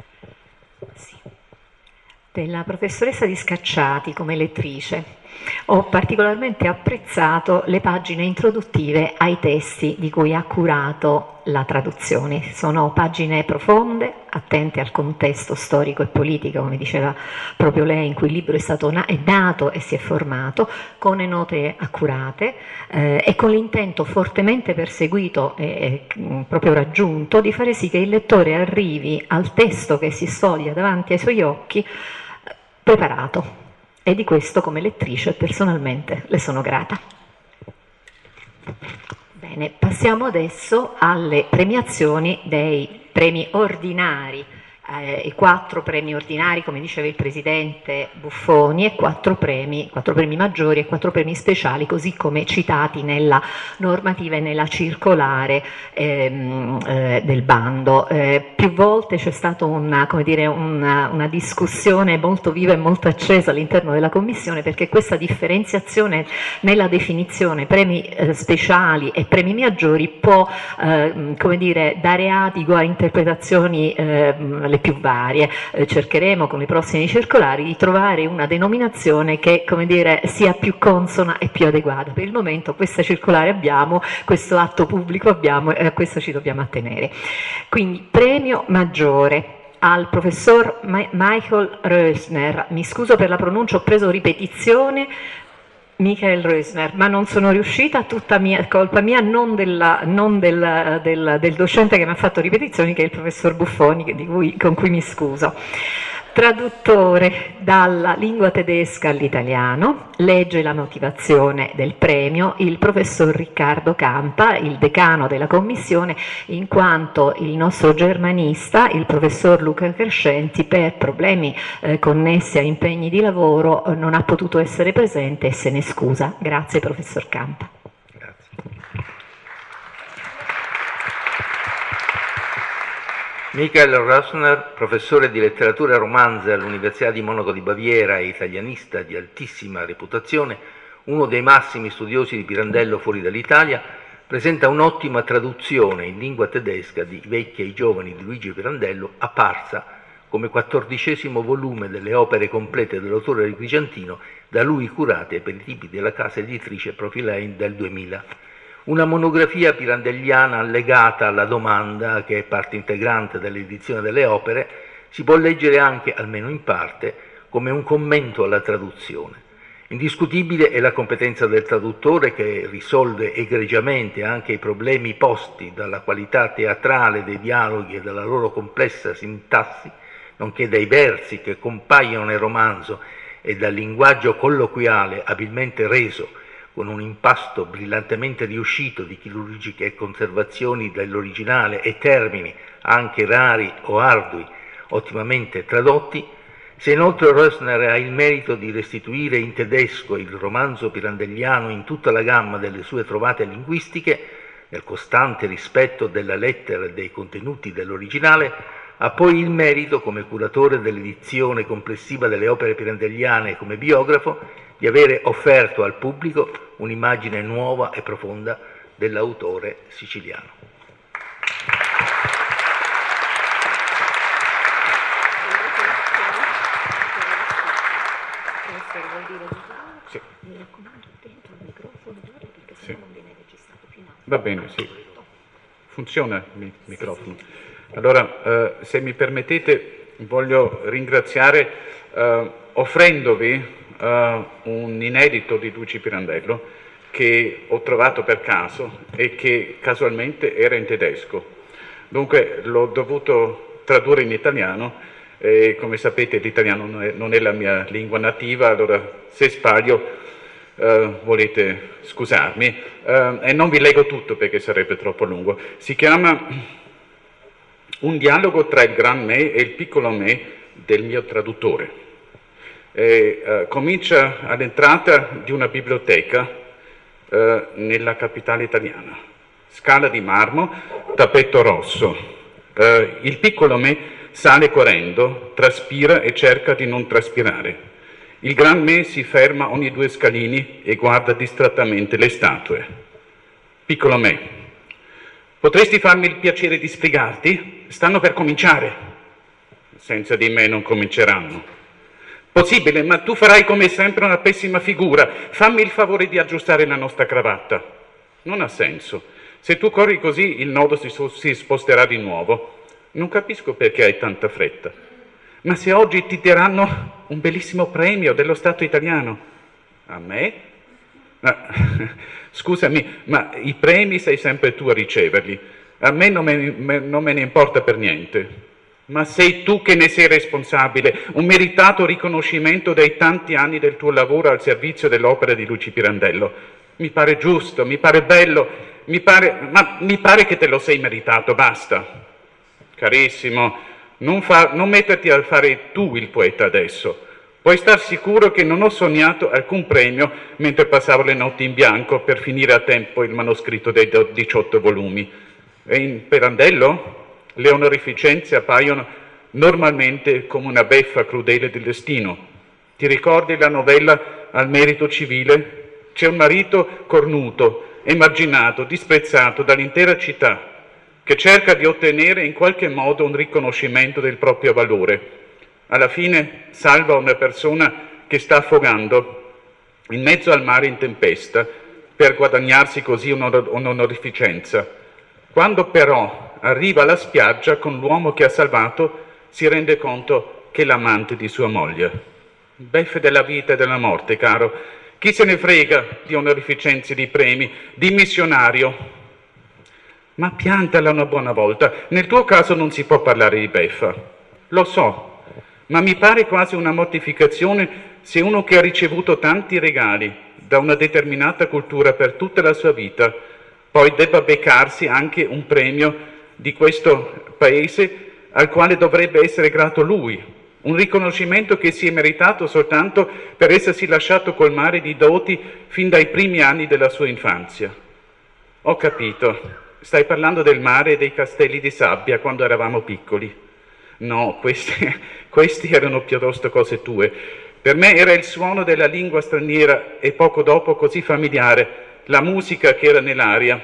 Della professoressa Di Scacciati come lettrice. ho particolarmente apprezzato le pagine introduttive ai testi di cui ha curato la traduzione. Sono pagine profonde, attente al contesto storico e politico, come diceva proprio lei, in cui il libro è stato na- è nato e si è formato, con le note accurate eh, e con l'intento fortemente perseguito e, e proprio raggiunto di fare sì che il lettore arrivi al testo che si sfoglia davanti ai suoi occhi preparato, e di questo come lettrice personalmente le sono grata. Bene, passiamo adesso alle premiazioni dei premi ordinari, eh, i quattro premi ordinari, come diceva il Presidente Buffoni, e quattro premi, quattro premi maggiori e quattro premi speciali, così come citati nella normativa e nella circolare ehm, eh, del bando. Eh, più volte c'è stata una, come dire, una, una discussione molto viva e molto accesa all'interno della Commissione, perché questa differenziazione nella definizione premi eh, speciali e premi maggiori può eh, come dire, dare adigo a interpretazioni eh, le più varie. Eh, cercheremo con le prossime circolari di trovare una denominazione che, come dire, sia più consona e più adeguata. Per il momento questa circolare abbiamo, questo atto pubblico abbiamo e a questo ci dobbiamo attenere. Quindi premio maggiore al professor Michael Rösner, mi scuso per la pronuncia, ho preso ripetizione, Michael Rösner, ma non sono riuscita, tutta mia, colpa mia, non, della, non del, del, del docente che mi ha fatto ripetizioni, che è il professor Buffoni, di cui, con cui mi scuso. Traduttore dalla lingua tedesca all'italiano, legge la motivazione del premio il professor Riccardo Campa, il decano della commissione, in quanto il nostro germanista, il professor Luca Crescenti, per problemi eh, connessi a impegni di lavoro eh, non ha potuto essere presente e se ne scusa. Grazie professor Campa. Michael Rösner, professore di letteratura e romanze all'Università di Monaco di Baviera e italianista di altissima reputazione, uno dei massimi studiosi di Pirandello fuori dall'Italia, presenta un'ottima traduzione in lingua tedesca di I vecchi e i giovani di Luigi Pirandello, apparsa come quattordicesimo volume delle opere complete dell'autore agrigentino, da lui curate per i tipi della casa editrice Profilein del duemila. Una monografia pirandelliana allegata alla domanda, che è parte integrante dell'edizione delle opere, si può leggere anche, almeno in parte, come un commento alla traduzione. Indiscutibile è la competenza del traduttore, che risolve egregiamente anche i problemi posti dalla qualità teatrale dei dialoghi e dalla loro complessa sintassi, nonché dai versi che compaiono nel romanzo e dal linguaggio colloquiale abilmente reso con un impasto brillantemente riuscito di chirurgiche conservazioni dell'originale e termini, anche rari o ardui, ottimamente tradotti, se inoltre Rösner ha il merito di restituire in tedesco il romanzo pirandelliano in tutta la gamma delle sue trovate linguistiche, nel costante rispetto della lettera e dei contenuti dell'originale, ha poi il merito, come curatore dell'edizione complessiva delle opere pirandelliane e come biografo, di avere offerto al pubblico un'immagine nuova e profonda dell'autore siciliano. Sì. Sì. Va bene, sì. Funziona il microfono. Allora, eh, se mi permettete, voglio ringraziare eh, offrendovi Uh, un inedito di Luigi Pirandello che ho trovato per caso e che casualmente era in tedesco. Dunque l'ho dovuto tradurre in italiano e, come sapete, l'italiano non è, non è la mia lingua nativa, allora se sbaglio uh, volete scusarmi uh, e non vi leggo tutto perché sarebbe troppo lungo. Si chiama Un dialogo tra il gran me e il piccolo me del mio traduttore. E, uh, comincia all'entrata di una biblioteca uh, nella capitale italiana, scala di marmo, tappeto rosso. Uh, il piccolo me sale correndo, traspira e cerca di non traspirare. Il gran me si ferma ogni due scalini e guarda distrattamente le statue. Piccolo me, potresti farmi il piacere di spiegarti? Stanno per cominciare. Senza di me non cominceranno. Possibile, ma tu farai come sempre una pessima figura. Fammi il favore di aggiustare la nostra cravatta. Non ha senso. Se tu corri così, il nodo si, si sposterà di nuovo. Non capisco perché hai tanta fretta. Ma se oggi ti daranno un bellissimo premio dello Stato italiano, a me? Ah, scusami, ma i premi sei sempre tu a riceverli. A me non me, me, non me ne importa per niente. Ma sei tu che ne sei responsabile, un meritato riconoscimento dei tanti anni del tuo lavoro al servizio dell'opera di Luci Pirandello. Mi pare giusto, mi pare bello, mi pare, ma mi pare che te lo sei meritato, basta. Carissimo, non, fa, non metterti a fare tu il poeta adesso. Puoi star sicuro che non ho sognato alcun premio mentre passavo le notti in bianco per finire a tempo il manoscritto dei diciotto volumi. E in Pirandello le onorificenze appaiono normalmente come una beffa crudele del destino. Ti ricordi la novella Al merito civile? C'è un marito cornuto, emarginato, disprezzato dall'intera città, che cerca di ottenere in qualche modo un riconoscimento del proprio valore. Alla fine salva una persona che sta affogando in mezzo al mare in tempesta per guadagnarsi così un'onorificenza. Quando però arriva alla spiaggia con l'uomo che ha salvato, si rende conto che è l'amante di sua moglie. Beffe della vita e della morte, caro. Chi se ne frega di onorificenze, di premi, di missionario? Ma piantala una buona volta. Nel tuo caso non si può parlare di beffa. Lo so, ma mi pare quasi una mortificazione se uno che ha ricevuto tanti regali da una determinata cultura per tutta la sua vita poi debba beccarsi anche un premio di questo paese al quale dovrebbe essere grato lui, un riconoscimento che si è meritato soltanto per essersi lasciato colmare di doti fin dai primi anni della sua infanzia. Ho capito, stai parlando del mare e dei castelli di sabbia quando eravamo piccoli. No, questi, questi erano piuttosto cose tue. Per me era il suono della lingua straniera e poco dopo così familiare, la musica che era nell'aria.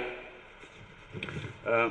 Uh,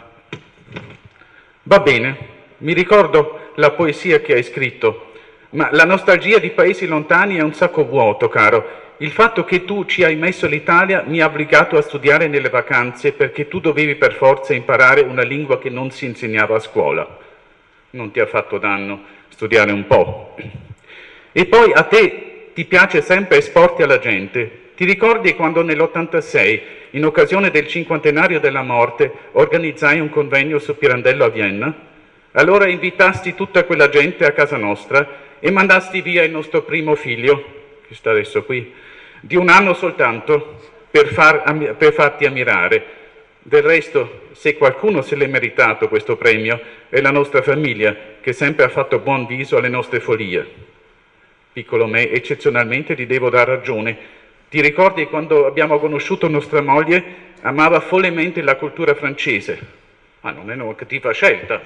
va bene, mi ricordo la poesia che hai scritto, ma la nostalgia di paesi lontani è un sacco vuoto, caro. Il fatto che tu ci hai messo l'Italia mi ha obbligato a studiare nelle vacanze perché tu dovevi per forza imparare una lingua che non si insegnava a scuola. Non ti ha fatto danno studiare un po'. E poi a te ti piace sempre esporti alla gente. Ti ricordi quando nell'ottantasei, in occasione del cinquantenario della morte, organizzai un convegno su Pirandello a Vienna? Allora invitasti tutta quella gente a casa nostra e mandasti via il nostro primo figlio, che sta adesso qui, di un anno soltanto, per, far, per farti ammirare. Del resto, se qualcuno se l'è meritato questo premio, è la nostra famiglia, che sempre ha fatto buon viso alle nostre follie. Piccolo me, eccezionalmente ti devo dar ragione. Ti ricordi quando abbiamo conosciuto nostra moglie? Amava follemente la cultura francese. Ma non è una cattiva scelta.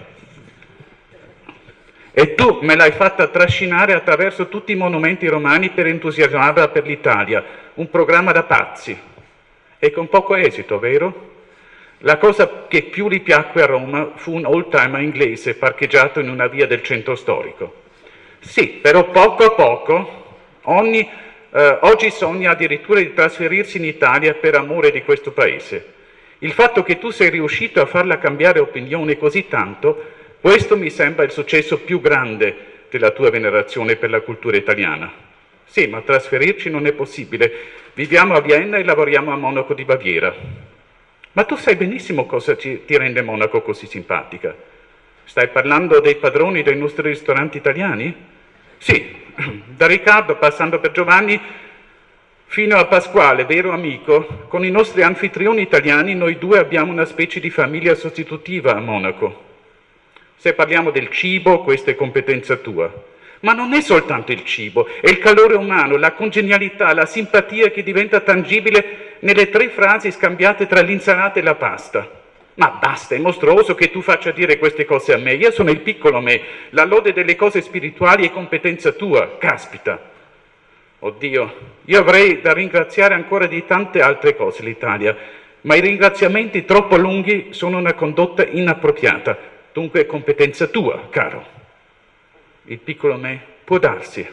E tu me l'hai fatta trascinare attraverso tutti i monumenti romani per entusiasmarla per l'Italia. Un programma da pazzi. E con poco esito, vero? La cosa che più gli piacque a Roma fu un oldtimer inglese parcheggiato in una via del centro storico. Sì, però poco a poco, ogni, eh, oggi sogna addirittura di trasferirsi in Italia per amore di questo paese. Il fatto che tu sei riuscito a farla cambiare opinione così tanto, questo mi sembra il successo più grande della tua venerazione per la cultura italiana. Sì, ma trasferirci non è possibile. Viviamo a Vienna e lavoriamo a Monaco di Baviera. Ma tu sai benissimo cosa ci, ti rende Monaco così simpatica. Stai parlando dei padroni dei nostri ristoranti italiani? Sì, da Riccardo passando per Giovanni fino a Pasquale, vero amico, con i nostri anfitrioni italiani noi due abbiamo una specie di famiglia sostitutiva a Monaco. Se parliamo del cibo, questa è competenza tua. Ma non è soltanto il cibo, è il calore umano, la congenialità, la simpatia che diventa tangibile nelle tre frasi scambiate tra l'insalata e la pasta. Ma basta, è mostruoso che tu faccia dire queste cose a me. Io sono il piccolo me, la lode delle cose spirituali è competenza tua, caspita. Oddio, io avrei da ringraziare ancora di tante altre cose l'Italia, ma i ringraziamenti troppo lunghi sono una condotta inappropriata, dunque è competenza tua, caro. Il piccolo me può darsi,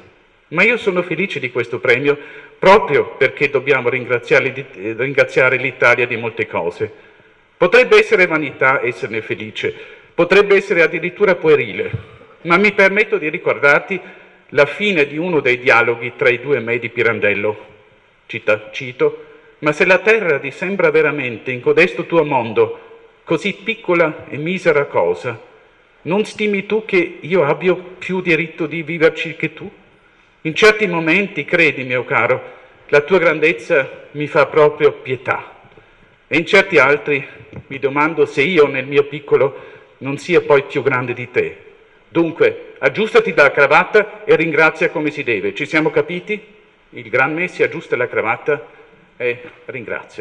Ma io sono felice di questo premio proprio perché dobbiamo ringraziare l'Italia di molte cose. Potrebbe essere vanità esserne felice, potrebbe essere addirittura puerile, ma mi permetto di ricordarti la fine di uno dei dialoghi tra i due me di Pirandello. Cita, cito, ma se la terra ti sembra veramente in codesto tuo mondo così piccola e misera cosa, non stimi tu che io abbia più diritto di viverci che tu? In certi momenti, credi mio caro, la tua grandezza mi fa proprio pietà. E in certi altri mi domando se io nel mio piccolo non sia poi più grande di te. Dunque, aggiustati la cravatta e ringrazia come si deve. Ci siamo capiti? Il gran me si aggiusta la cravatta e ringrazia.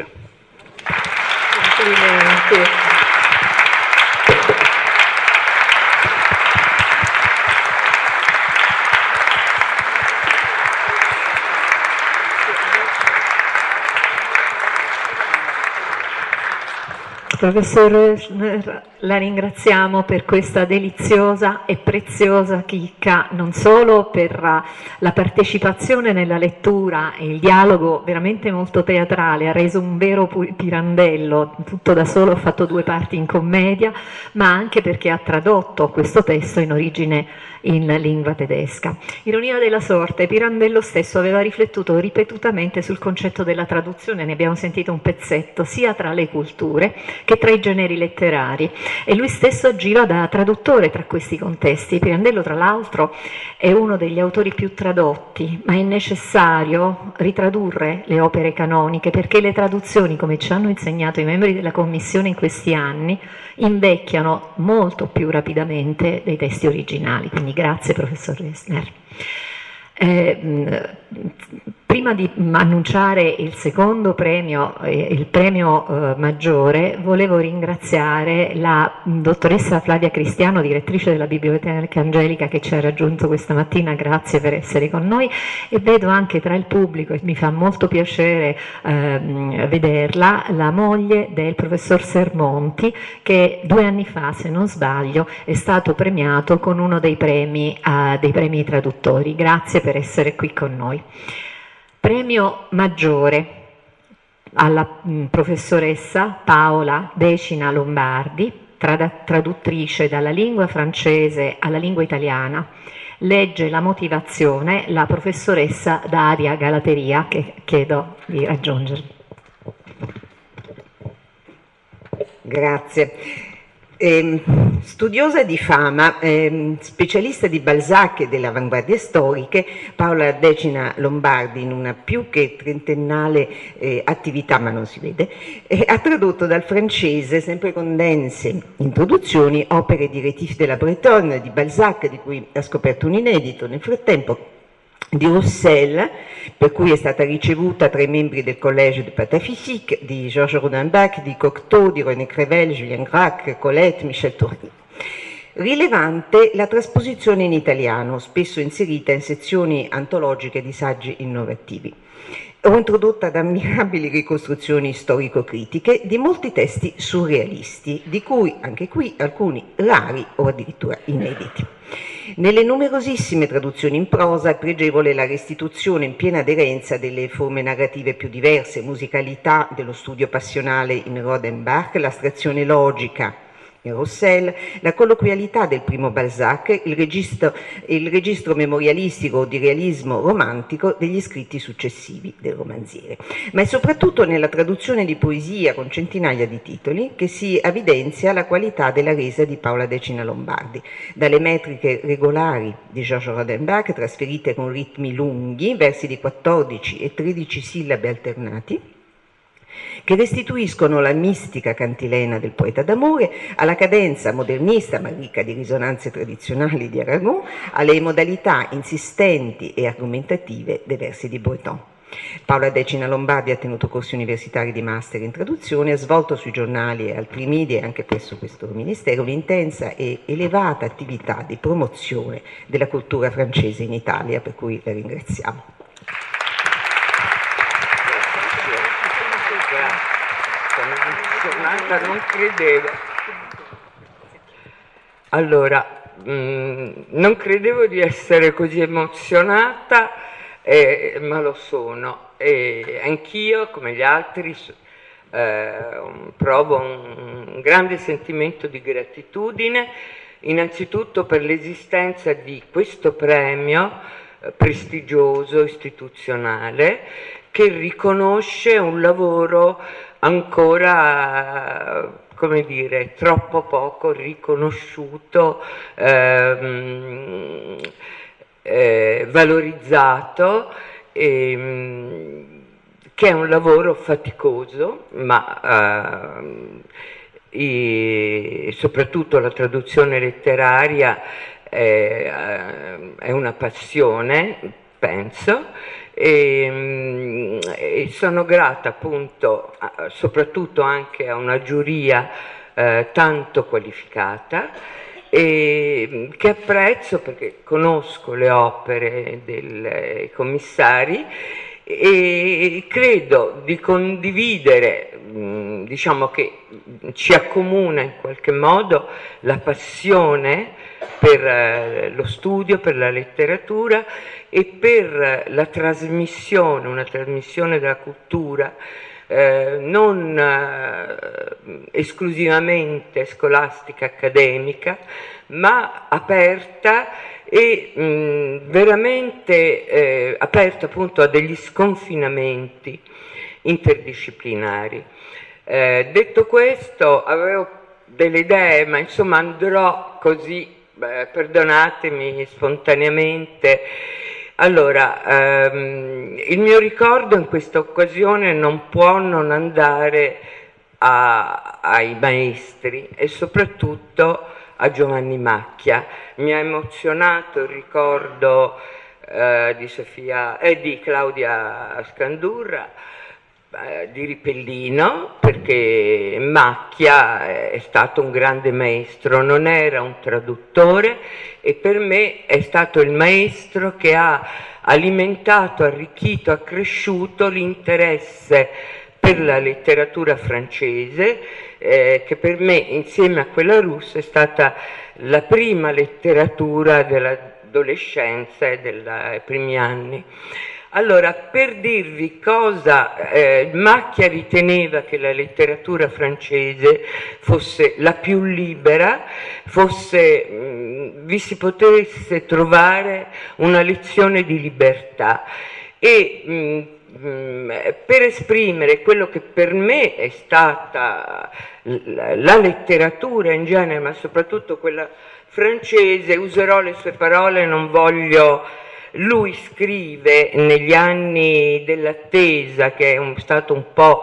Complimenti. Professor Rösner, la ringraziamo per questa deliziosa e preziosa chicca, non solo per la partecipazione nella lettura e il dialogo veramente molto teatrale, ha reso un vero Pirandello, tutto da solo, ha fatto due parti in commedia, ma anche perché ha tradotto questo testo in origine in lingua tedesca. Ironia della sorte, Pirandello stesso aveva riflettuto ripetutamente sul concetto della traduzione, ne abbiamo sentito un pezzetto, sia tra le culture che tra i generi letterari, e lui stesso agiva da traduttore tra questi contesti. Pirandello, tra l'altro, è uno degli autori più tradotti, ma è necessario ritradurre le opere canoniche perché le traduzioni, come ci hanno insegnato i membri della Commissione in questi anni, invecchiano molto più rapidamente dei testi originali. Quindi grazie professor Rösner. Eh, prima di annunciare il secondo premio, eh, il premio eh, maggiore, volevo ringraziare la dottoressa Flavia Cristiano, direttrice della Biblioteca Angelica, che ci ha raggiunto questa mattina. Grazie per essere con noi, e vedo anche tra il pubblico, e mi fa molto piacere eh, vederla, la moglie del professor Sermonti, che due anni fa, se non sbaglio, è stato premiato con uno dei premi, eh, dei premi traduttori. Grazie per essere qui con noi. Premio maggiore alla mh, professoressa Paola Decina Lombardi, trad- traduttrice dalla lingua francese alla lingua italiana. Legge la motivazione la professoressa Daria Galateria, che chiedo di raggiungere. Grazie. Eh, studiosa di fama, eh, specialista di Balzac e delle avanguardie storiche, Paola Decina Lombardi, in una più che trentennale eh, attività, ma non si vede, eh, ha tradotto dal francese, sempre con dense introduzioni, opere di Rétif de la Bretonne, di Balzac, di cui ha scoperto un inedito nel frattempo, di Roussel, per cui è stata ricevuta tra i membri del Collège de Pataphysique, di Georges Rodin-Bach, di Cocteau, di René Crevel, Julien Gracq, Colette, Michel Tournier. Rilevante la trasposizione in italiano, spesso inserita in sezioni antologiche di saggi innovativi, o introdotta da ammirabili ricostruzioni storico-critiche di molti testi surrealisti, di cui anche qui alcuni rari o addirittura inediti. Nelle numerosissime traduzioni in prosa è pregevole la restituzione in piena aderenza delle forme narrative più diverse, musicalità dello studio passionale in Rodin-Bach, l'astrazione logica in Roussel, la colloquialità del primo Balzac, il registro, il registro memorialistico o di realismo romantico degli scritti successivi del romanziere. Ma è soprattutto nella traduzione di poesia con centinaia di titoli che si evidenzia la qualità della resa di Paola Decina Lombardi, dalle metriche regolari di Georges Rodin-Bach, trasferite con ritmi lunghi, versi di quattordici e tredici sillabe alternati, che restituiscono la mistica cantilena del poeta d'amore, alla cadenza modernista ma ricca di risonanze tradizionali di Aragon, alle modalità insistenti e argomentative dei versi di Breton. Paola Decina Lombardi ha tenuto corsi universitari di master in traduzione, ha svolto sui giornali e altri media e anche presso questo ministero un'intensa e elevata attività di promozione della cultura francese in Italia, per cui la ringraziamo. Non credevo. Allora, mh, non credevo di essere così emozionata, eh, ma lo sono. E anch'io, come gli altri, eh, provo un, un grande sentimento di gratitudine, innanzitutto per l'esistenza di questo premio eh, prestigioso, istituzionale, che riconosce un lavoro ancora, come dire, troppo poco riconosciuto, ehm, eh, valorizzato, ehm, che è un lavoro faticoso, ma eh, e soprattutto la traduzione letteraria è, è una passione, penso. E, e sono grata appunto a, soprattutto anche a una giuria eh, tanto qualificata, e che apprezzo perché conosco le opere dei commissari e credo di condividere, mh, diciamo che ci accomuna in qualche modo la passione per eh, lo studio, per la letteratura e per la trasmissione, una trasmissione della cultura eh, non eh, esclusivamente scolastica, accademica, ma aperta e mh, veramente eh, aperta appunto a degli sconfinamenti interdisciplinari. Eh, detto questo, avevo delle idee, ma insomma andrò così, beh, perdonatemi, spontaneamente. Allora, ehm, il mio ricordo in questa occasione non può non andare a, ai maestri e soprattutto a Giovanni Macchia. Mi ha emozionato il ricordo eh, di, Sofia, eh, di Claudia Scandurra, eh, di Ripellino, perché Macchia è stato un grande maestro, non era un traduttore e per me è stato il maestro che ha alimentato, arricchito, accresciuto l'interesse per la letteratura francese, eh, che per me insieme a quella russa è stata la prima letteratura dell'adolescenza e dei primi anni. Allora, per dirvi cosa eh, Macchia riteneva che la letteratura francese fosse la più libera, fosse, mh, vi si potesse trovare una lezione di libertà e mh, per esprimere quello che per me è stata la letteratura in genere, ma soprattutto quella francese, userò le sue parole, non voglio... Lui scrive negli anni dell'attesa, che è un, stato un po'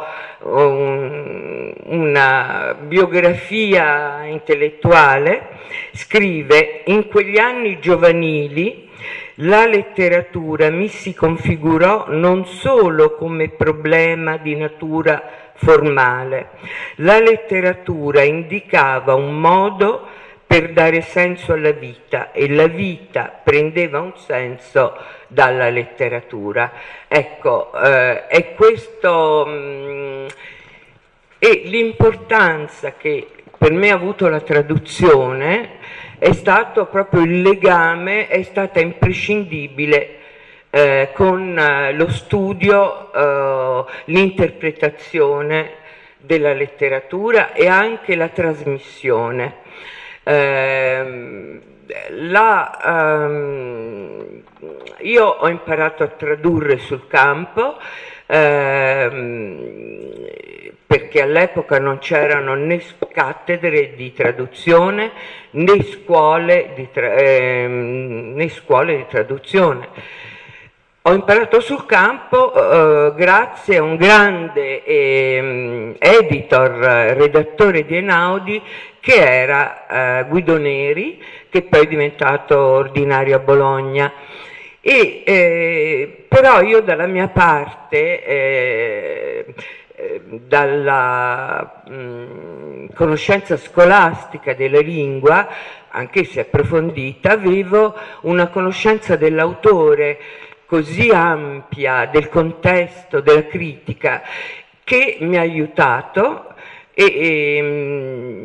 un, una biografia intellettuale, scrive: in quegli anni giovanili la letteratura mi si configurò non solo come problema di natura formale, la letteratura indicava un modo per dare senso alla vita e la vita prendeva un senso dalla letteratura. Ecco, eh, è questo mh, e l'importanza che per me ha avuto la traduzione è stato proprio il legame, è stata imprescindibile eh, con eh, lo studio, eh, l'interpretazione della letteratura e anche la trasmissione. Eh, la, um, io ho imparato a tradurre sul campo ehm, perché all'epoca non c'erano né cattedre di traduzione né scuole di, tra ehm, né scuole di traduzione. Ho imparato sul campo eh, grazie a un grande eh, editor, redattore di Einaudi, che era eh, Guido Neri, che poi è diventato ordinario a Bologna. E, eh, però io dalla mia parte, eh, eh, dalla mh, conoscenza scolastica della lingua, anche se approfondita, avevo una conoscenza dell'autore così ampia, del contesto, della critica, che mi ha aiutato e, e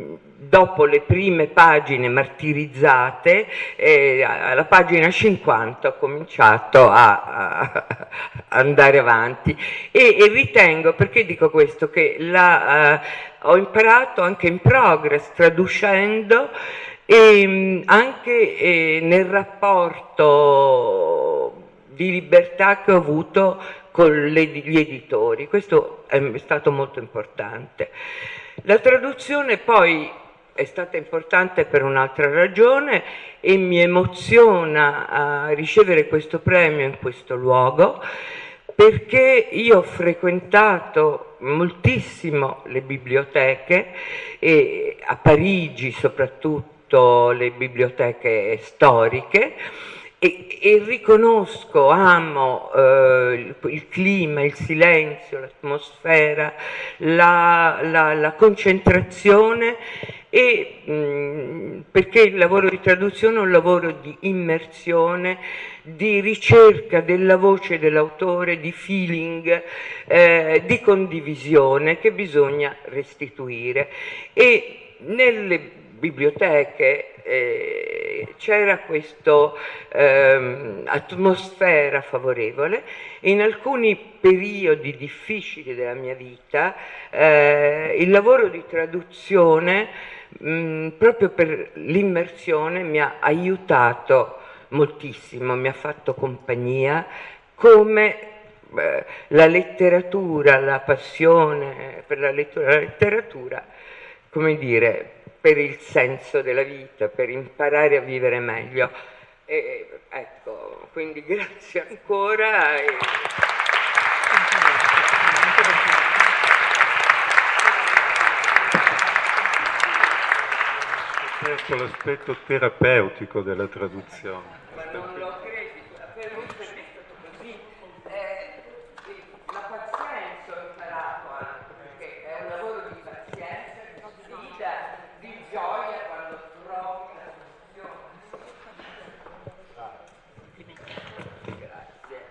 dopo le prime pagine martirizzate, eh, alla pagina cinquanta ho cominciato a, a andare avanti e, e ritengo, perché dico questo, che la, uh, ho imparato anche in progress, traducendo, e anche eh, nel rapporto di libertà che ho avuto con le, gli editori. Questo è stato molto importante. La traduzione poi è stata importante per un'altra ragione e mi emoziona a ricevere questo premio in questo luogo, perché io ho frequentato moltissimo le biblioteche, e a Parigi soprattutto le biblioteche storiche, e, e riconosco, amo eh, il, il clima, il silenzio, l'atmosfera, la, la, la concentrazione, e mh, perché il lavoro di traduzione è un lavoro di immersione, di ricerca della voce dell'autore, di feeling, eh, di condivisione che bisogna restituire. E nelle biblioteche eh, c'era questa eh, atmosfera favorevole. In alcuni periodi difficili della mia vita eh, il lavoro di traduzione, mh, proprio per l'immersione, mi ha aiutato moltissimo, mi ha fatto compagnia, come eh, la letteratura, la passione per la lettura, la letteratura, come dire, per il senso della vita, per imparare a vivere meglio. E, ecco, quindi grazie ancora. E... Certo, l'aspetto terapeutico della traduzione. Ma non lo credi, per lui per me è stato così. Eh, la pazienza ho imparato anche, perché è un lavoro di pazienza, di sfida, di gioia quando trovi la soluzione. Grazie.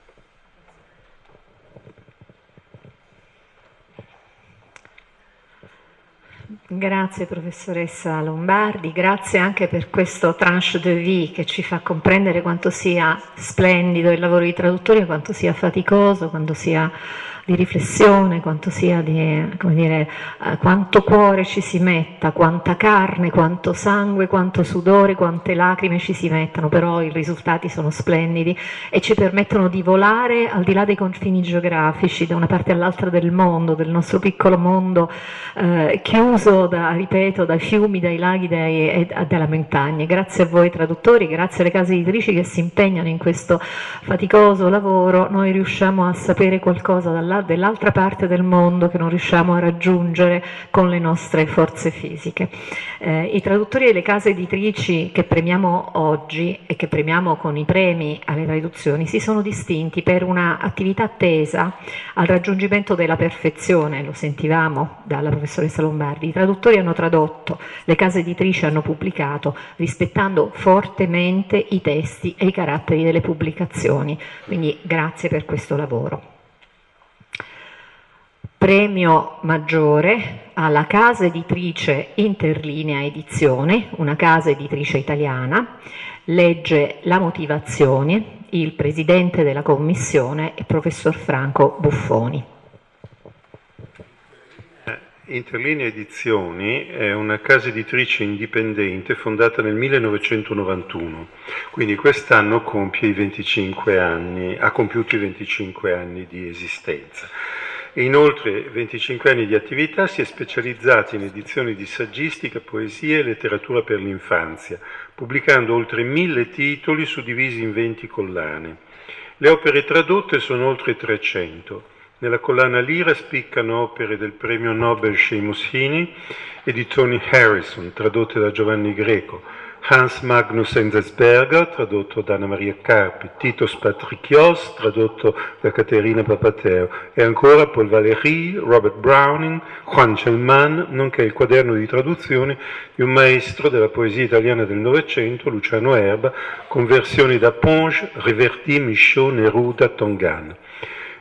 Grazie professoressa Lombardi, grazie anche per questo tranche de vie che ci fa comprendere quanto sia splendido il lavoro di traduttore, quanto sia faticoso, quanto sia di riflessione, quanto sia di, come dire, eh, quanto cuore ci si metta, quanta carne, quanto sangue, quanto sudore, quante lacrime ci si mettano, però i risultati sono splendidi e ci permettono di volare al di là dei confini geografici, da una parte all'altra del mondo, del nostro piccolo mondo eh, chiuso da, ripeto, dai fiumi, dai laghi dai, e dalle montagne. Grazie a voi traduttori, grazie alle case editrici che si impegnano in questo faticoso lavoro, noi riusciamo a sapere qualcosa dall'altro dell'altra parte del mondo che non riusciamo a raggiungere con le nostre forze fisiche. Eh, I traduttori delle case editrici che premiamo oggi e che premiamo con i premi alle traduzioni si sono distinti per un'attività tesa al raggiungimento della perfezione, lo sentivamo dalla professoressa Lombardi. I traduttori hanno tradotto, le case editrici hanno pubblicato, rispettando fortemente i testi e i caratteri delle pubblicazioni, quindi grazie per questo lavoro. Premio maggiore alla casa editrice Interlinea Edizione, una casa editrice italiana, legge la motivazione il presidente della commissione è professor Franco Buffoni. Interlinea Edizioni è una casa editrice indipendente fondata nel millenovecentonovantuno, quindi quest'anno compie i venticinque anni, ha compiuto i venticinque anni di esistenza. In oltre venticinque anni di attività si è specializzata in edizioni di saggistica, poesia e letteratura per l'infanzia, pubblicando oltre mille titoli suddivisi in venti collane. Le opere tradotte sono oltre trecento. Nella collana Lira spiccano opere del premio Nobel Seamus Heaney e di Tony Harrison, tradotte da Giovanni Greco, Hans Magnus Enzensberger, tradotto da Anna Maria Carpi, Titos Patrikios, tradotto da Caterina Papateo, e ancora Paul Valéry, Robert Browning, Juan Celman, nonché il quaderno di traduzione di un maestro della poesia italiana del Novecento, Luciano Erba, con versioni da Ponge, Reverdy, Michaud, Neruda, Tongan.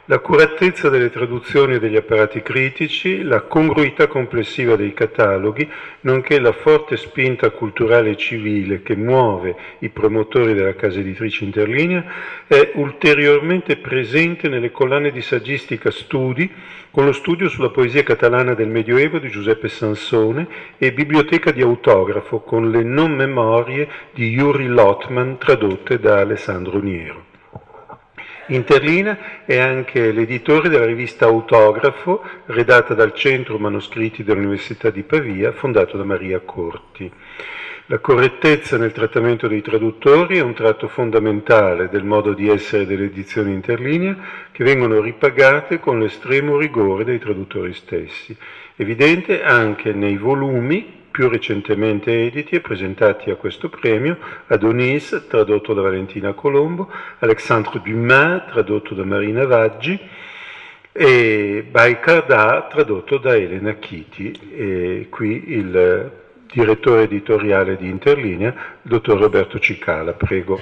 l'accuratezza delle traduzioni e degli apparati critici, la congruità complessiva dei cataloghi, nonché la forte spinta culturale e civile che muove i promotori della casa editrice Interlinea, è ulteriormente presente nelle collane di saggistica Studi, con lo studio sulla poesia catalana del Medioevo di Giuseppe Sansone e Biblioteca di autografo con le non memorie di Yuri Lotman tradotte da Alessandro Niero. Interlinea è anche l'editore della rivista Autografo, redatta dal Centro Manoscritti dell'Università di Pavia, fondato da Maria Corti. La correttezza nel trattamento dei traduttori è un tratto fondamentale del modo di essere delle edizioni Interlinea, che vengono ripagate con l'estremo rigore dei traduttori stessi, evidente anche nei volumi più recentemente editi e presentati a questo premio: Adonis, tradotto da Valentina Colombo, Alexandre Dumas, tradotto da Marina Vaggi, e Baikarda, tradotto da Elena Chiti. E qui il direttore editoriale di Interlinea, il dottor Roberto Cicala. Prego.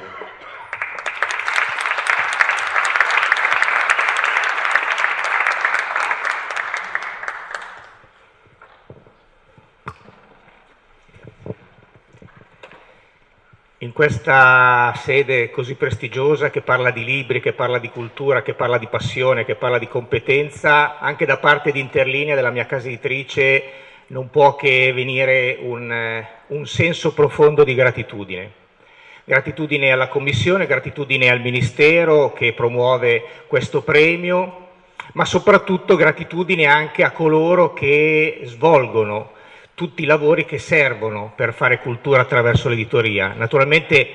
In questa sede così prestigiosa, che parla di libri, che parla di cultura, che parla di passione, che parla di competenza, anche da parte di Interlinea, della mia casa editrice, non può che venire un, un senso profondo di gratitudine. Gratitudine alla Commissione, gratitudine al Ministero che promuove questo premio, ma soprattutto gratitudine anche a coloro che svolgono tutti i lavori che servono per fare cultura attraverso l'editoria. Naturalmente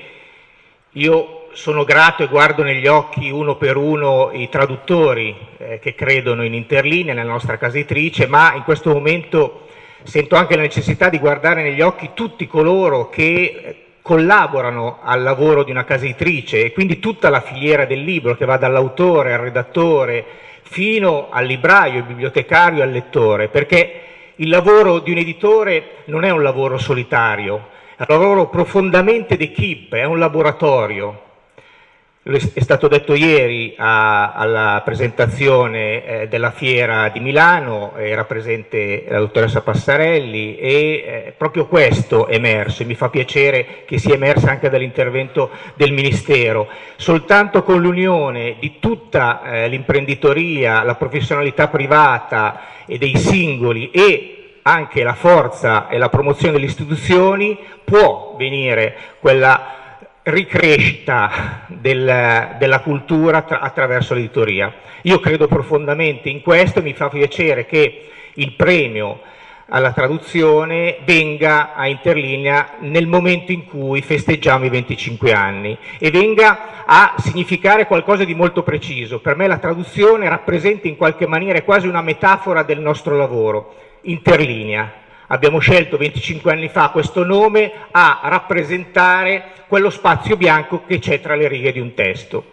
io sono grato e guardo negli occhi uno per uno i traduttori eh, che credono in Interlinea, nella nostra casa editrice, ma in questo momento sento anche la necessità di guardare negli occhi tutti coloro che collaborano al lavoro di una casa editrice, e quindi tutta la filiera del libro, che va dall'autore al redattore fino al libraio, al bibliotecario, al lettore, perché il lavoro di un editore non è un lavoro solitario, è un lavoro profondamente d'equipe, è un laboratorio. È stato detto ieri a, alla presentazione eh, della fiera di Milano, era presente la dottoressa Passarelli, e eh, proprio questo è emerso, e mi fa piacere che sia emersa anche dall'intervento del Ministero. Soltanto con l'unione di tutta eh, l'imprenditoria, la professionalità privata e dei singoli, e anche la forza e la promozione delle istituzioni, può venire quella ricrescita del, della cultura tra, attraverso l'editoria. Io credo profondamente in questo, e mi fa piacere che il premio alla traduzione venga a Interlinea nel momento in cui festeggiamo i venticinque anni, e venga a significare qualcosa di molto preciso. Per me la traduzione rappresenta in qualche maniera quasi una metafora del nostro lavoro. Interlinea. Abbiamo scelto venticinque anni fa questo nome a rappresentare quello spazio bianco che c'è tra le righe di un testo.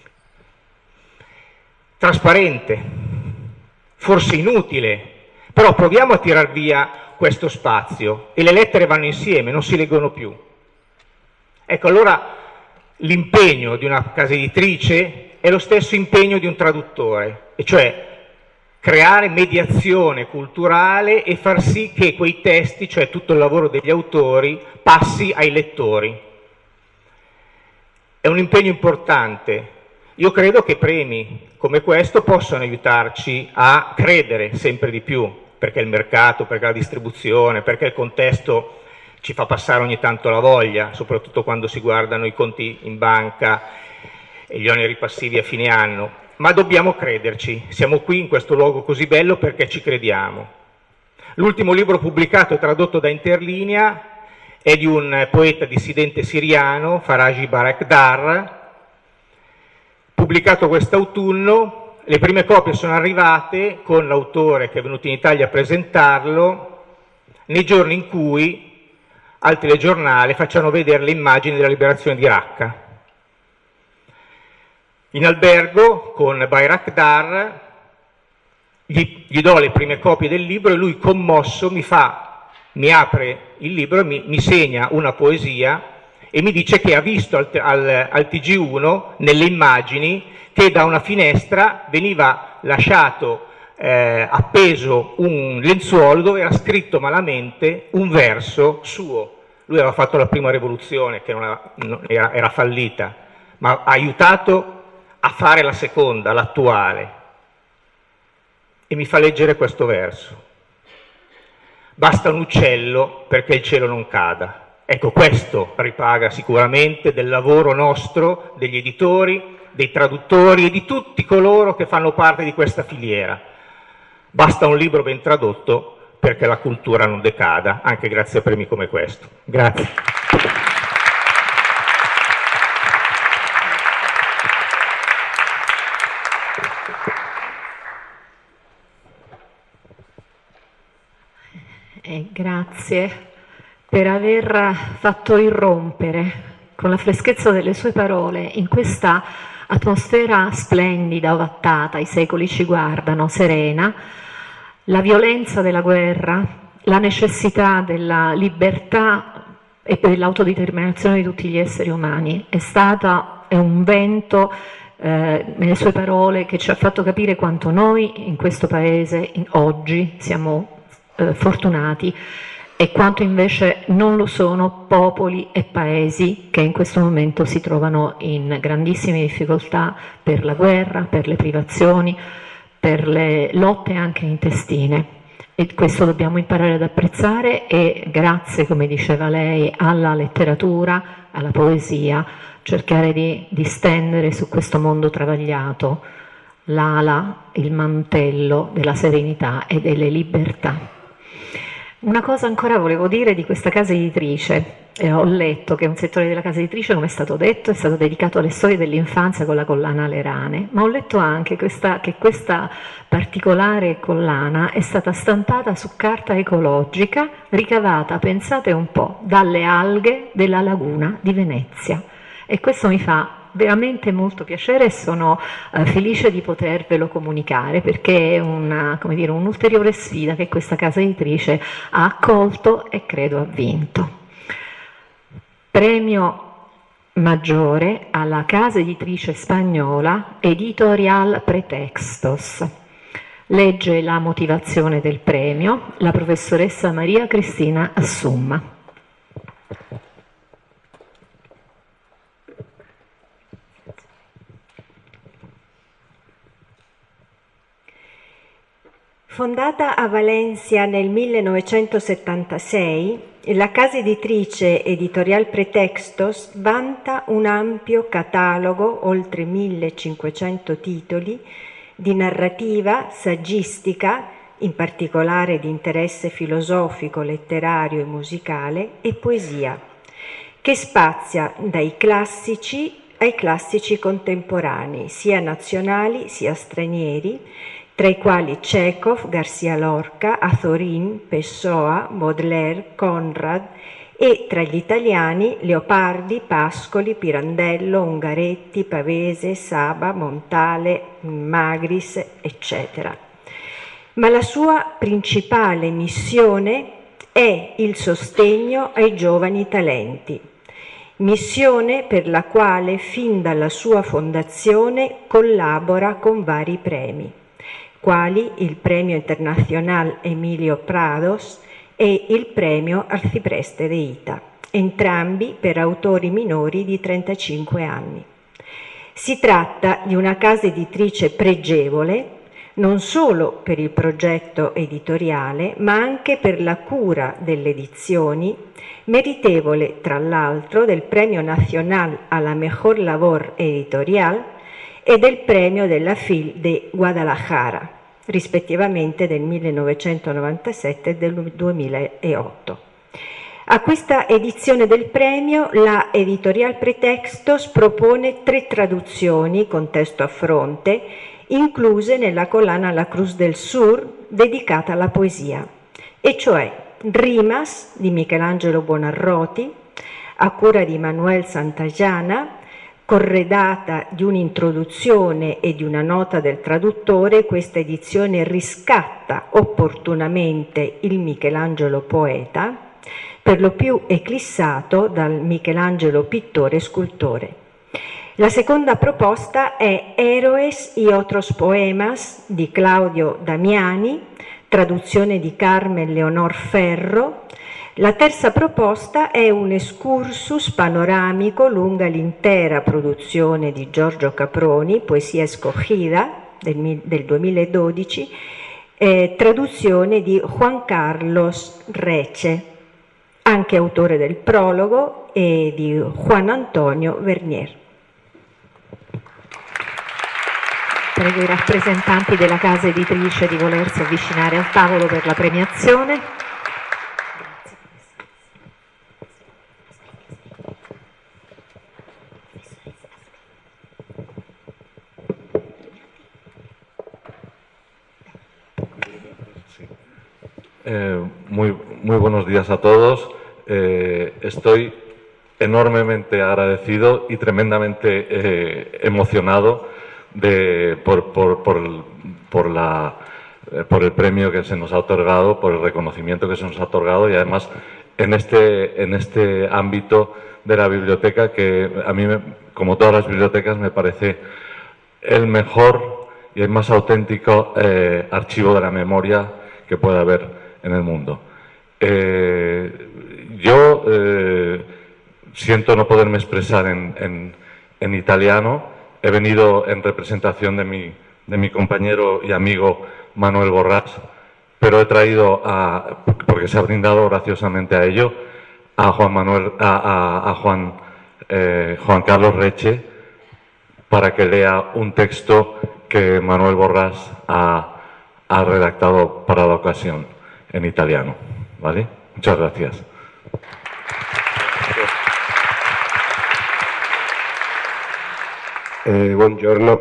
Trasparente, forse inutile, però proviamo a tirar via questo spazio, e le lettere vanno insieme, non si leggono più. Ecco, allora l'impegno di una casa editrice è lo stesso impegno di un traduttore, e cioè creare mediazione culturale e far sì che quei testi, cioè tutto il lavoro degli autori, passi ai lettori. È un impegno importante. Io credo che premi come questo possano aiutarci a credere sempre di più, perché il mercato, perché la distribuzione, perché il contesto ci fa passare ogni tanto la voglia, soprattutto quando si guardano i conti in banca e gli oneri passivi a fine anno. Ma dobbiamo crederci, siamo qui in questo luogo così bello perché ci crediamo. L'ultimo libro pubblicato e tradotto da Interlinea è di un poeta dissidente siriano, Faraji Barakdar, pubblicato quest'autunno. Le prime copie sono arrivate con l'autore che è venuto in Italia a presentarlo nei giorni in cui al telegiornale facciano vedere le immagini della liberazione di Raqqa. In albergo con Bayraktar gli, gli do le prime copie del libro, e lui, commosso, mi fa, mi apre il libro e mi, mi segna una poesia, e mi dice che ha visto al, al, al T G uno, nelle immagini, che da una finestra veniva lasciato eh, appeso un lenzuolo dove era scritto malamente un verso suo. Lui aveva fatto la prima rivoluzione, che non era, non era, era fallita, ma ha aiutato a fare la seconda, l'attuale. E mi fa leggere questo verso. Basta un uccello perché il cielo non cada. Ecco, questo ripaga sicuramente del lavoro nostro, degli editori, dei traduttori e di tutti coloro che fanno parte di questa filiera. Basta un libro ben tradotto perché la cultura non decada, anche grazie a premi come questo. Grazie. Eh, grazie per aver fatto irrompere con la freschezza delle sue parole in questa atmosfera splendida, ovattata, i secoli ci guardano, serena, la violenza della guerra, la necessità della libertà e dell'autodeterminazione di tutti gli esseri umani. È stata è un vento eh, nelle sue parole che ci ha fatto capire quanto noi in questo paese in, oggi siamo eh, fortunati e quanto invece non lo sono popoli e paesi che in questo momento si trovano in grandissime difficoltà per la guerra, per le privazioni, per le lotte anche intestine. E questo dobbiamo imparare ad apprezzare e grazie, come diceva lei, alla letteratura, alla poesia, cercare di distendere su questo mondo travagliato l'ala, il mantello della serenità e delle libertà. Una cosa ancora volevo dire di questa casa editrice. Eh, ho letto che un settore della casa editrice, come è stato detto, è stato dedicato alle storie dell'infanzia con la collana Le Rane, ma ho letto anche questa, che questa particolare collana è stata stampata su carta ecologica, ricavata, pensate un po', dalle alghe della laguna di Venezia. E questo mi fa veramente molto piacere e sono uh, felice di potervelo comunicare perché è una, come dire, un'ulteriore sfida che questa casa editrice ha accolto e credo ha vinto. Premio maggiore alla casa editrice spagnola Editorial Pretextos. Legge la motivazione del premio la professoressa Maria Cristina Assumma. Fondata a Valencia nel millenovecentosettantasei, la casa editrice Editorial Pretextos vanta un ampio catalogo, oltre millecinquecento titoli, di narrativa, saggistica, in particolare di interesse filosofico, letterario e musicale, e poesia, che spazia dai classici ai classici contemporanei, sia nazionali sia stranieri, tra i quali Chekhov, García Lorca, Azorín, Pessoa, Baudelaire, Conrad e tra gli italiani Leopardi, Pascoli, Pirandello, Ungaretti, Pavese, Saba, Montale, Magris, eccetera. Ma la sua principale missione è il sostegno ai giovani talenti, missione per la quale fin dalla sua fondazione collabora con vari premi, quali il Premio Internacional Emilio Prados e il Premio Arcipreste de Ita, entrambi per autori minori di trentacinque anni. Si tratta di una casa editrice pregevole non solo per il progetto editoriale, ma anche per la cura delle edizioni, meritevole tra l'altro del Premio Nacional a la Mejor Labor Editorial e del Premio della F I L de Guadalajara, rispettivamente del millenovecentonovantasette e del duemilaotto. A questa edizione del premio la Editorial Pretextos propone tre traduzioni con testo a fronte, incluse nella collana La Cruz del Sur dedicata alla poesia, e cioè Rimas di Michelangelo Buonarroti, a cura di Manuel Santayana, corredata di un'introduzione e di una nota del traduttore. Questa edizione riscatta opportunamente il Michelangelo poeta, per lo più eclissato dal Michelangelo pittore e scultore. La seconda proposta è Héroes y otros poemas di Claudio Damiani, traduzione di Carmen Leonor Ferro. La terza proposta è un excursus panoramico lunga l'intera produzione di Giorgio Caproni, Poesia escogida del, del duemiladodici, eh, traduzione di Juan Carlos Reche, anche autore del prologo, e di Juan Antonio Vernier. Prego i rappresentanti della casa editrice di volersi avvicinare al tavolo per la premiazione. Eh, muy, muy buenos días a todos. Eh, estoy enormemente agradecido y tremendamente eh, emocionado de, por, por, por, el, por, la, eh, por el premio que se nos ha otorgado, por el reconocimiento que se nos ha otorgado, y además en este, en este ámbito de la biblioteca, que a mí, me, como todas las bibliotecas, me parece el mejor y el más auténtico eh, archivo de la memoria que puede haber en el mundo. Eh, yo eh, siento no poderme expresar en, en, en italiano. He venido en representación de mi, de mi compañero y amigo Manuel Borràs, pero he traído, a, porque se ha brindado graciosamente a ello, a Juan, Manuel, a, a, a Juan, eh, Juan Carlos Reche, para que lea un texto que Manuel Borràs ha, ha redactado para la ocasión en italiano, ¿vale? Muchas gracias. Eh, buongiorno,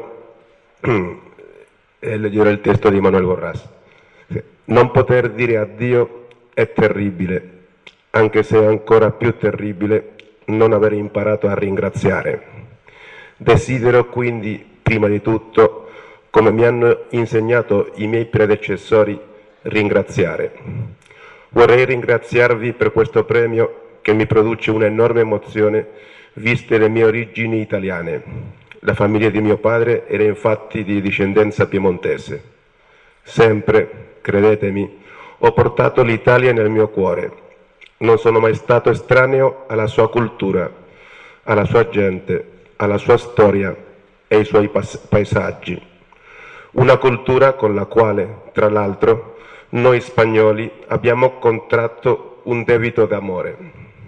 eh, leggerò il testo di Manuel Borràs. Non poter dire addio è terribile, anche se è ancora più terribile non aver imparato a ringraziare. Desidero quindi, prima di tutto, come mi hanno insegnato i miei predecessori, ringraziare. Vorrei ringraziarvi per questo premio che mi produce un'enorme emozione viste le mie origini italiane. La famiglia di mio padre era infatti di discendenza piemontese. Sempre, credetemi, ho portato l'Italia nel mio cuore. Non sono mai stato estraneo alla sua cultura, alla sua gente, alla sua storia e ai suoi paesaggi. Una cultura con la quale, tra l'altro, noi spagnoli abbiamo contratto un debito d'amore.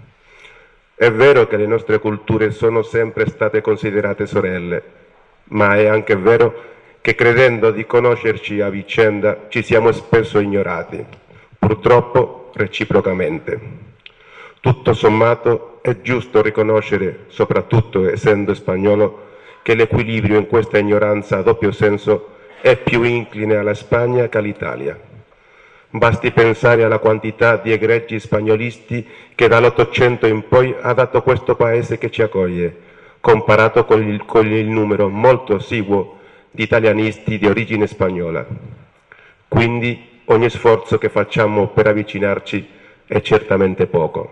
È vero che le nostre culture sono sempre state considerate sorelle, ma è anche vero che credendo di conoscerci a vicenda ci siamo spesso ignorati, purtroppo reciprocamente. Tutto sommato è giusto riconoscere, soprattutto essendo spagnolo, che l'equilibrio in questa ignoranza a doppio senso è più incline alla Spagna che all'Italia. Basti pensare alla quantità di egregi spagnolisti che dall'Ottocento in poi ha dato questo paese che ci accoglie, comparato con il, con il numero molto esiguo di italianisti di origine spagnola. Quindi ogni sforzo che facciamo per avvicinarci è certamente poco.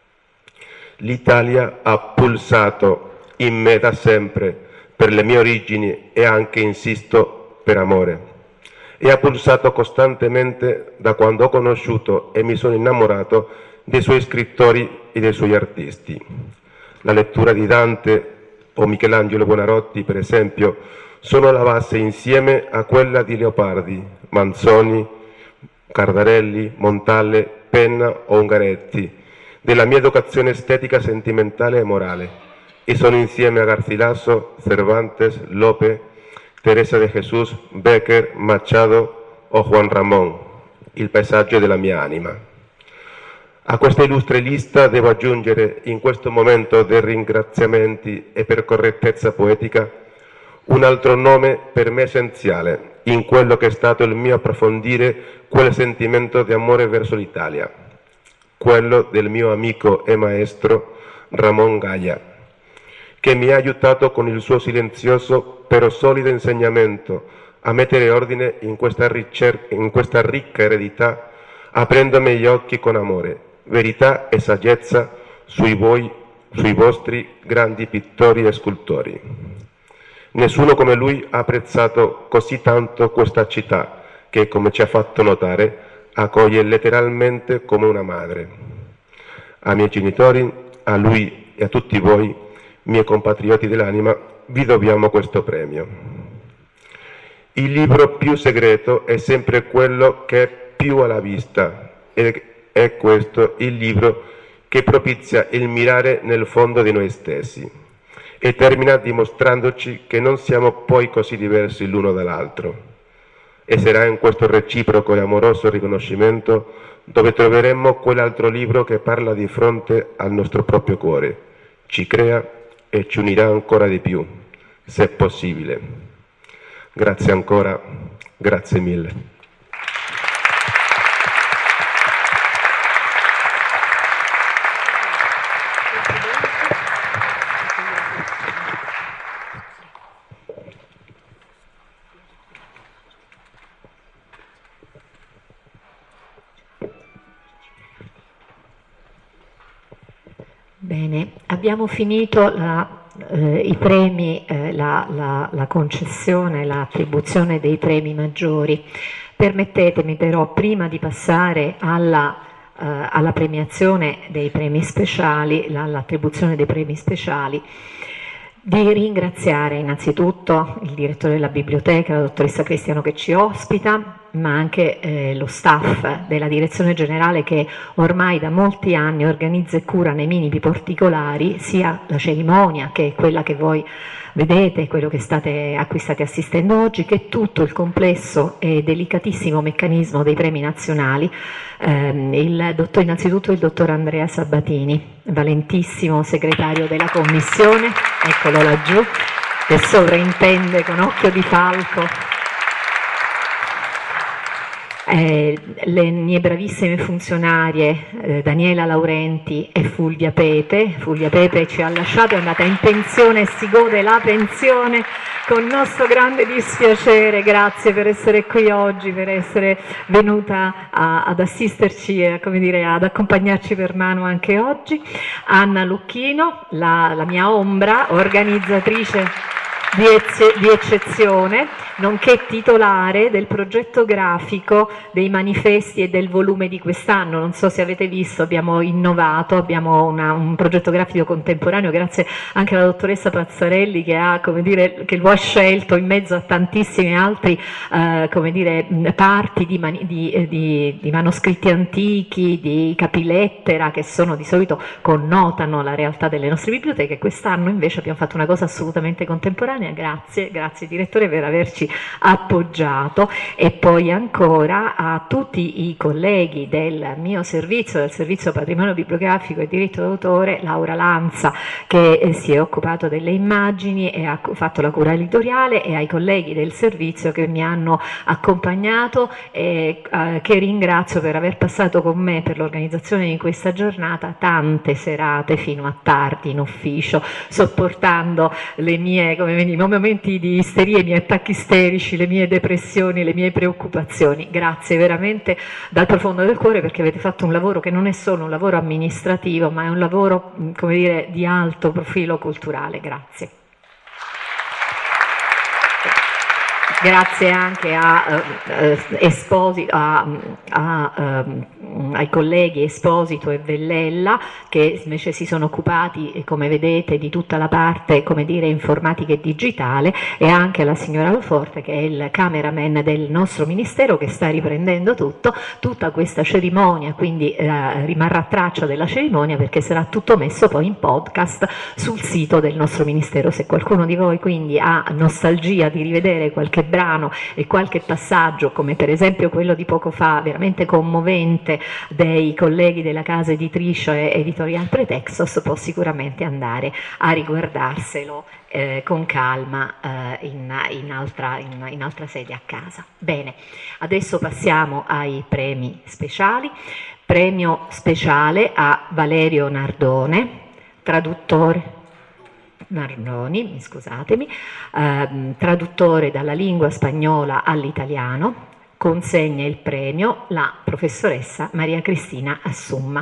L'Italia ha pulsato in me da sempre per le mie origini e anche, insisto, per amore. E ha pulsato costantemente da quando ho conosciuto e mi sono innamorato dei suoi scrittori e dei suoi artisti. La lettura di Dante o Michelangelo Buonarroti, per esempio, sono la base insieme a quella di Leopardi, Manzoni, Cardarelli, Montale, Penna o Ungaretti, della mia educazione estetica, sentimentale e morale, e sono insieme a Garcilaso, Cervantes, Lope, Teresa de Jesús, Becker, Machado o Juan Ramón, il paesaggio della mia anima. A questa illustre lista devo aggiungere, in questo momento dei ringraziamenti e per correttezza poetica, un altro nome per me essenziale in quello che è stato il mio approfondire quel sentimento di amore verso l'Italia, quello del mio amico e maestro Ramón Gaya, che mi ha aiutato con il suo silenzioso però solido insegnamento a mettere ordine in questa, ricerca, in questa ricca eredità, aprendomi gli occhi con amore verità e saggezza sui, voi, sui vostri grandi pittori e scultori. Nessuno come lui ha apprezzato così tanto questa città che, come ci ha fatto notare, accoglie letteralmente come una madre. Ai miei genitori, a lui e a tutti voi, miei compatrioti dell'anima, vi dobbiamo questo premio. Il libro più segreto è sempre quello che è più alla vista, e è questo il libro che propizia il mirare nel fondo di noi stessi e termina dimostrandoci che non siamo poi così diversi l'uno dall'altro. E sarà in questo reciproco e amoroso riconoscimento dove troveremo quell'altro libro che parla di fronte al nostro proprio cuore, ci crea e ci unirà ancora di più, se possibile. Grazie ancora, grazie mille. Bene, abbiamo finito la, eh, i premi, eh, la, la, la concessione, l'attribuzione dei premi maggiori. Permettetemi però, prima di passare alla, eh, alla premiazione dei premi speciali, all'attribuzione dei premi speciali, di ringraziare innanzitutto il direttore della biblioteca, la dottoressa Cristiano, che ci ospita, ma anche eh, lo staff della direzione generale che ormai da molti anni organizza e cura nei minimi particolari sia la cerimonia, che è quella che voi vedete, quello che state, a cui state assistendo oggi, che tutto il complesso e delicatissimo meccanismo dei premi nazionali. Ehm, il dottor, innanzitutto il dottor Andrea Sabatini, valentissimo segretario della commissione, eccolo laggiù, che sovrintende con occhio di falco. Eh, le mie bravissime funzionarie eh, Daniela Laurenti e Fulvia Pepe. Fulvia Pepe ci ha lasciato, è andata in pensione e si gode la pensione con nostro grande dispiacere. Grazie per essere qui oggi, per essere venuta a, ad assisterci e, come dire, ad accompagnarci per mano anche oggi. Anna Lucchino, la, la mia ombra, organizzatrice Di, ecce, di eccezione, nonché titolare del progetto grafico dei manifesti e del volume di quest'anno. Non so se avete visto, abbiamo innovato, abbiamo una, un progetto grafico contemporaneo, grazie anche alla dottoressa Pazzarelli che, ha, come dire, che lo ha scelto in mezzo a tantissimi altri eh, come dire, parti di, mani, di, di, di manoscritti antichi, di capilettera, che sono di solito connotano la realtà delle nostre biblioteche. Quest'anno invece abbiamo fatto una cosa assolutamente contemporanea. Grazie, grazie direttore per averci appoggiato, e poi ancora a tutti i colleghi del mio servizio, del servizio patrimonio bibliografico e diritto d'autore, Laura Lanza che eh, si è occupato delle immagini e ha fatto la cura editoriale, e ai colleghi del servizio che mi hanno accompagnato e eh, che ringrazio per aver passato con me per l'organizzazione di questa giornata tante serate fino a tardi in ufficio, sopportando le mie, come vedi, i miei momenti di isteria, i miei attacchi isterici, le mie depressioni, le mie preoccupazioni. Grazie veramente dal profondo del cuore, perché avete fatto un lavoro che non è solo un lavoro amministrativo, ma è un lavoro, come dire, di alto profilo culturale. Grazie. Grazie anche a, eh, Esposito, a, a, um, ai colleghi Esposito e Vellella, che invece si sono occupati, come vedete, di tutta la parte, come dire, informatica e digitale, e anche alla signora Loforte, che è il cameraman del nostro ministero, che sta riprendendo tutto, tutta questa cerimonia, quindi eh, rimarrà traccia della cerimonia, perché sarà tutto messo poi in podcast sul sito del nostro ministero. Se qualcuno di voi quindi ha nostalgia di rivedere qualche brano e qualche passaggio, come per esempio quello di poco fa, veramente commovente, dei colleghi della casa editrice Editorial Pretextos, può sicuramente andare a riguardarselo eh, con calma eh, in, in, altra, in, in altra sede a casa. Bene, adesso passiamo ai premi speciali. Premio speciale a Valerio Nardone, traduttore Nardoni, scusatemi, ehm, traduttore dalla lingua spagnola all'italiano. Consegna il premio la professoressa Maria Cristina Assumma.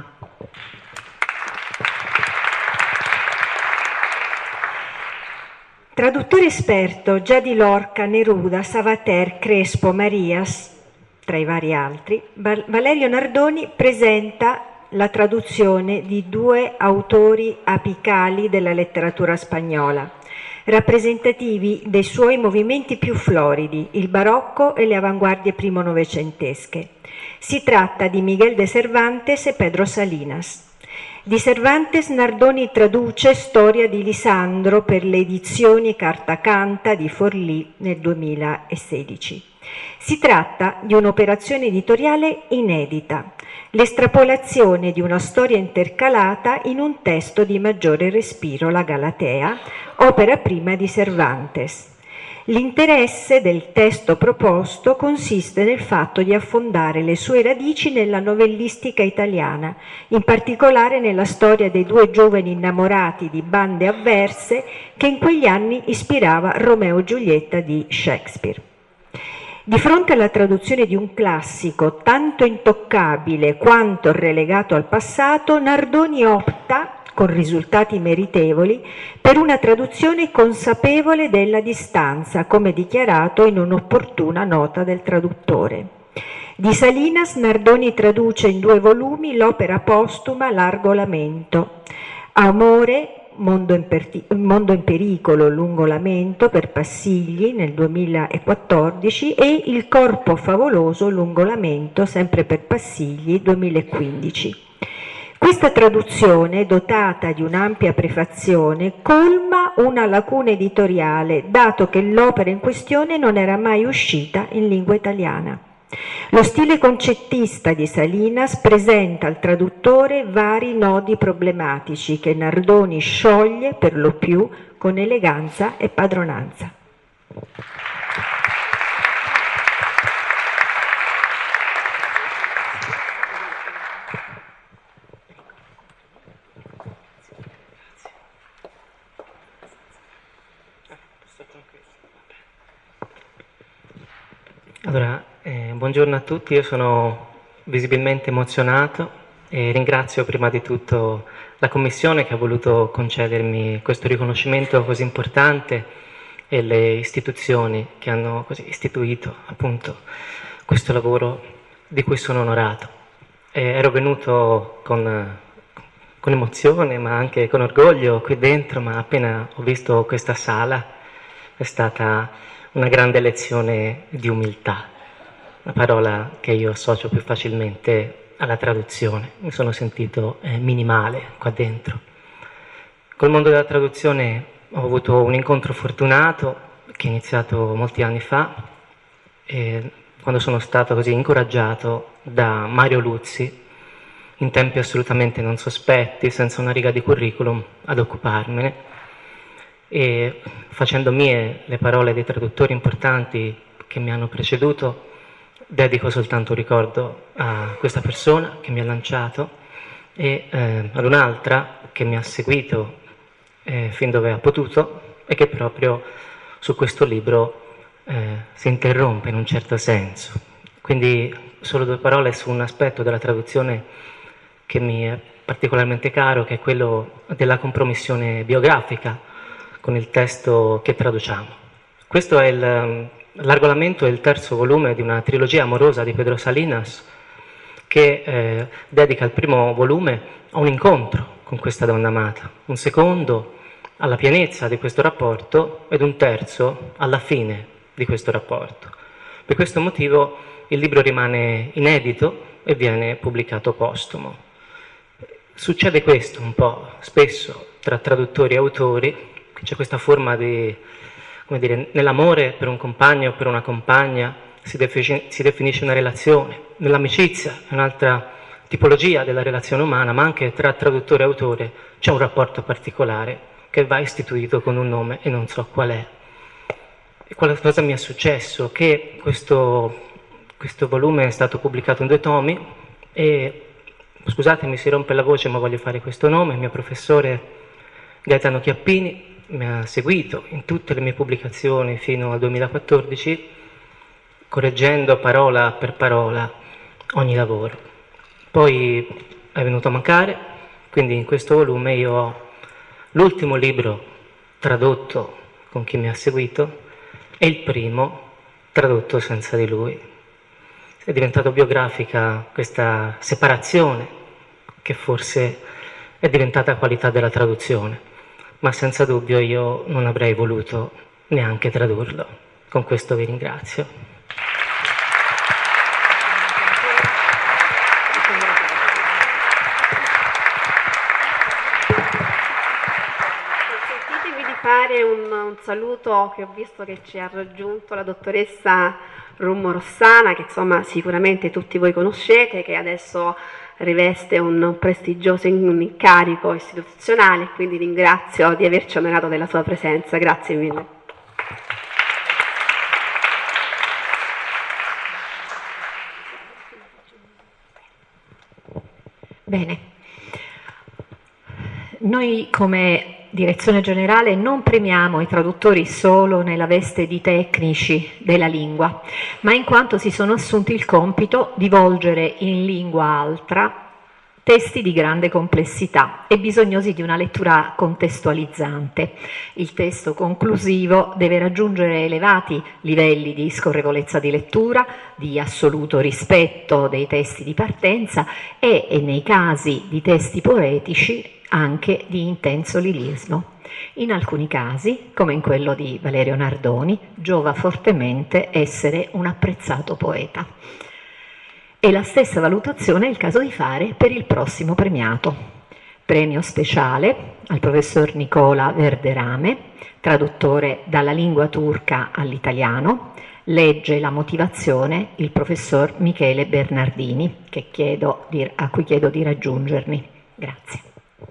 Traduttore esperto già di Lorca, Neruda, Savater, Crespo, Marias, tra i vari altri, Valerio Nardoni presenta la traduzione di due autori apicali della letteratura spagnola, rappresentativi dei suoi movimenti più floridi, il barocco e le avanguardie primo novecentesche. Si tratta di Miguel de Cervantes e Pedro Salinas. Di Cervantes Nardoni traduce Storia di Lisandro per le edizioni Carta Canta di Forlì nel duemilasedici. Si tratta di un'operazione editoriale inedita, l'estrapolazione di una storia intercalata in un testo di maggiore respiro, la Galatea, opera prima di Cervantes. L'interesse del testo proposto consiste nel fatto di affondare le sue radici nella novellistica italiana, in particolare nella storia dei due giovani innamorati di bande avverse che in quegli anni ispirava Romeo e Giulietta di Shakespeare. Di fronte alla traduzione di un classico tanto intoccabile quanto relegato al passato, Nardoni opta, con risultati meritevoli, per una traduzione consapevole della distanza, come dichiarato in un'opportuna nota del traduttore. Di Salinas Nardoni traduce in due volumi l'opera postuma Largo lamento. Amore, Mondo in, per- Mondo in pericolo, lungo lamento per Passigli nel duemilaquattordici e Il corpo favoloso, lungo lamento, sempre per Passigli, duemilaquindici. Questa traduzione, dotata di un'ampia prefazione, colma una lacuna editoriale, dato che l'opera in questione non era mai uscita in lingua italiana. Lo stile concettista di Salinas presenta al traduttore vari nodi problematici che Nardoni scioglie per lo più con eleganza e padronanza. Allora, eh, buongiorno a tutti, io sono visibilmente emozionato e ringrazio prima di tutto la Commissione che ha voluto concedermi questo riconoscimento così importante e le istituzioni che hanno così istituito appunto questo lavoro di cui sono onorato. Eh, ero venuto con, con emozione ma anche con orgoglio qui dentro, ma appena ho visto questa sala è stata una grande lezione di umiltà, una parola che io associo più facilmente alla traduzione. Mi sono sentito eh, minimale qua dentro. Col mondo della traduzione ho avuto un incontro fortunato che è iniziato molti anni fa, eh, quando sono stato così incoraggiato da Mario Luzzi, in tempi assolutamente non sospetti, senza una riga di curriculum, ad occuparmene. E facendo mie le parole dei traduttori importanti che mi hanno preceduto, dedico soltanto un ricordo a questa persona che mi ha lanciato e eh, ad un'altra che mi ha seguito eh, fin dove ha potuto e che proprio su questo libro eh, si interrompe in un certo senso. Quindi solo due parole su un aspetto della traduzione che mi è particolarmente caro, che è quello della compromissione biografica con il testo che traduciamo. Questo è il Largo lamento, è il terzo volume di una trilogia amorosa di Pedro Salinas che eh, dedica il primo volume a un incontro con questa donna amata, un secondo alla pienezza di questo rapporto ed un terzo alla fine di questo rapporto. Per questo motivo il libro rimane inedito e viene pubblicato postumo. Succede questo un po' spesso tra traduttori e autori, c'è questa forma di, come dire, nell'amore per un compagno o per una compagna si definisce, si definisce una relazione, nell'amicizia è un'altra tipologia della relazione umana, ma anche tra traduttore e autore c'è un rapporto particolare che va istituito con un nome e non so qual è. E qualcosa mi è successo, che questo, questo volume è stato pubblicato in due tomi e, scusatemi si rompe la voce ma voglio fare questo nome, il mio professore Gaetano Chiappini mi ha seguito in tutte le mie pubblicazioni fino al duemilaquattordici, correggendo parola per parola ogni lavoro. Poi è venuto a mancare, quindi in questo volume io ho l'ultimo libro tradotto con chi mi ha seguito e il primo tradotto senza di lui. È diventato biografica questa separazione che forse è diventata qualità della traduzione, ma senza dubbio io non avrei voluto neanche tradurlo. Con questo vi ringrazio. Fare un, un saluto che ho visto che ci ha raggiunto la dottoressa Rummo Rossana, che insomma sicuramente tutti voi conoscete, che adesso riveste un prestigioso incarico istituzionale, quindi ringrazio di averci onorato della sua presenza. Grazie mille. Bene, noi come Direzione Generale non premiamo i traduttori solo nella veste di tecnici della lingua, ma in quanto si sono assunti il compito di volgere in lingua altra testi di grande complessità e bisognosi di una lettura contestualizzante. Il testo conclusivo deve raggiungere elevati livelli di scorrevolezza di lettura, di assoluto rispetto dei testi di partenza e, e nei casi di testi poetici, anche di intenso lirismo. In alcuni casi, come in quello di Valerio Nardoni, giova fortemente essere un apprezzato poeta. E la stessa valutazione è il caso di fare per il prossimo premiato. Premio speciale al professor Nicola Verderame, traduttore dalla lingua turca all'italiano. Legge la motivazione il professor Michele Bernardini, che chiedo di, a cui chiedo di raggiungermi. Grazie.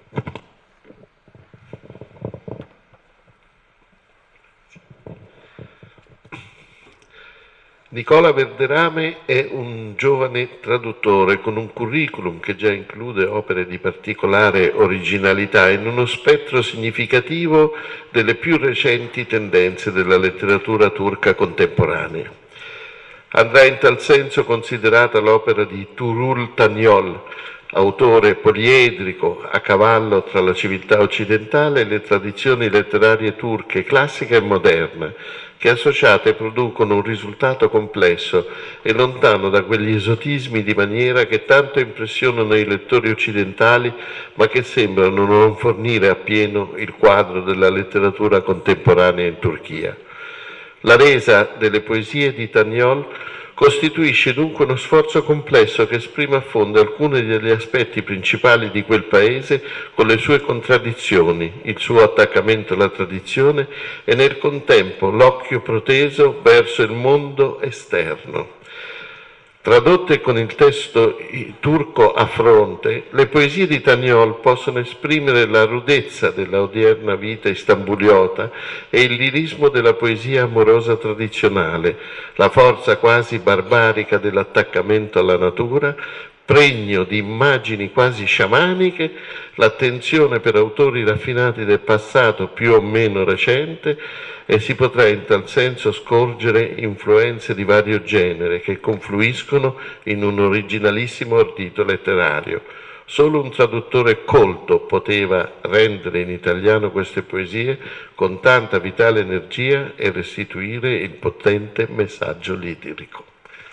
Nicola Verderame è un giovane traduttore con un curriculum che già include opere di particolare originalità in uno spettro significativo delle più recenti tendenze della letteratura turca contemporanea. Andrà in tal senso considerata l'opera di Tuğrul Tanyol, autore poliedrico a cavallo tra la civiltà occidentale e le tradizioni letterarie turche classica e moderna, che associate producono un risultato complesso e lontano da quegli esotismi di maniera che tanto impressionano i lettori occidentali, ma che sembrano non fornire appieno il quadro della letteratura contemporanea in Turchia. La resa delle poesie di Tanyol costituisce dunque uno sforzo complesso che esprime a fondo alcuni degli aspetti principali di quel paese con le sue contraddizioni, il suo attaccamento alla tradizione e nel contempo l'occhio proteso verso il mondo esterno. Tradotte con il testo turco a fronte, le poesie di Tanyol possono esprimere la rudezza della odierna vita istambuliota e il lirismo della poesia amorosa tradizionale, la forza quasi barbarica dell'attaccamento alla natura, pregno di immagini quasi sciamaniche, l'attenzione per autori raffinati del passato più o meno recente, e si potrà in tal senso scorgere influenze di vario genere che confluiscono in un originalissimo ardito letterario. Solo un traduttore colto poteva rendere in italiano queste poesie con tanta vitale energia e restituire il potente messaggio lirico.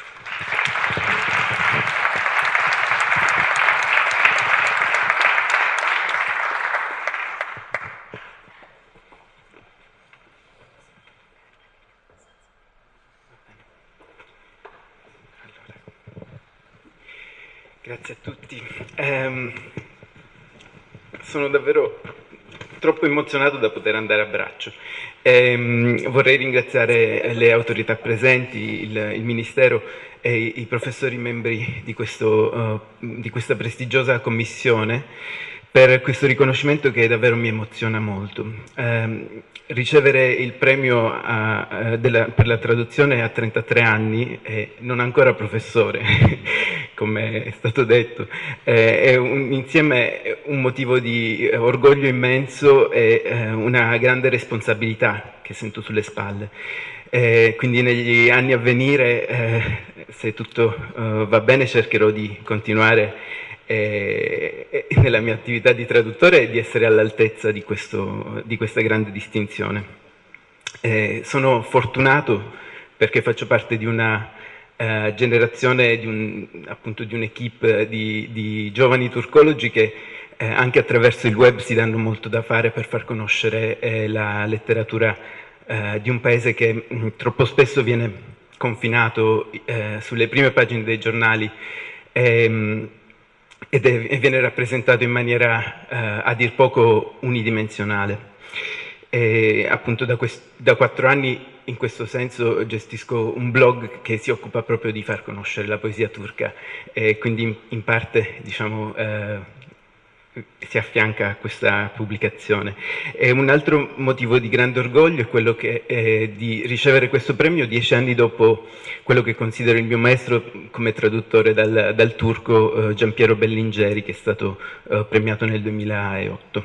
Grazie a tutti. Um, sono davvero troppo emozionato da poter andare a braccio. Um, vorrei ringraziare le autorità presenti, il, il Ministero e i, i professori membri di, questo, uh, di questa prestigiosa commissione per questo riconoscimento che davvero mi emoziona molto. Um, ricevere il premio a, a, della, per la traduzione a trentatré anni e non ancora professore, come è stato detto, eh, è un, insieme un motivo di orgoglio immenso e eh, una grande responsabilità che sento sulle spalle. Eh, quindi negli anni a venire, eh, se tutto eh, va bene, cercherò di continuare e, e nella mia attività di traduttore di essere all'altezza di, questo, di questa grande distinzione. Eh, sono fortunato perché faccio parte di una uh, generazione, di, un, appunto, di un'equipe di, di giovani turcologi che eh, anche attraverso il web si danno molto da fare per far conoscere eh, la letteratura eh, di un paese che mh, troppo spesso viene confinato eh, sulle prime pagine dei giornali ehm, ed è, e viene rappresentato in maniera eh, a dir poco unidimensionale. E, appunto da, da quattro anni in questo senso gestisco un blog che si occupa proprio di far conoscere la poesia turca e quindi in, in parte diciamo eh, si affianca a questa pubblicazione. E un altro motivo di grande orgoglio è quello che, eh, di ricevere questo premio dieci anni dopo quello che considero il mio maestro come traduttore dal, dal turco, eh, Giampiero Bellingeri, che è stato eh, premiato nel duemilaotto.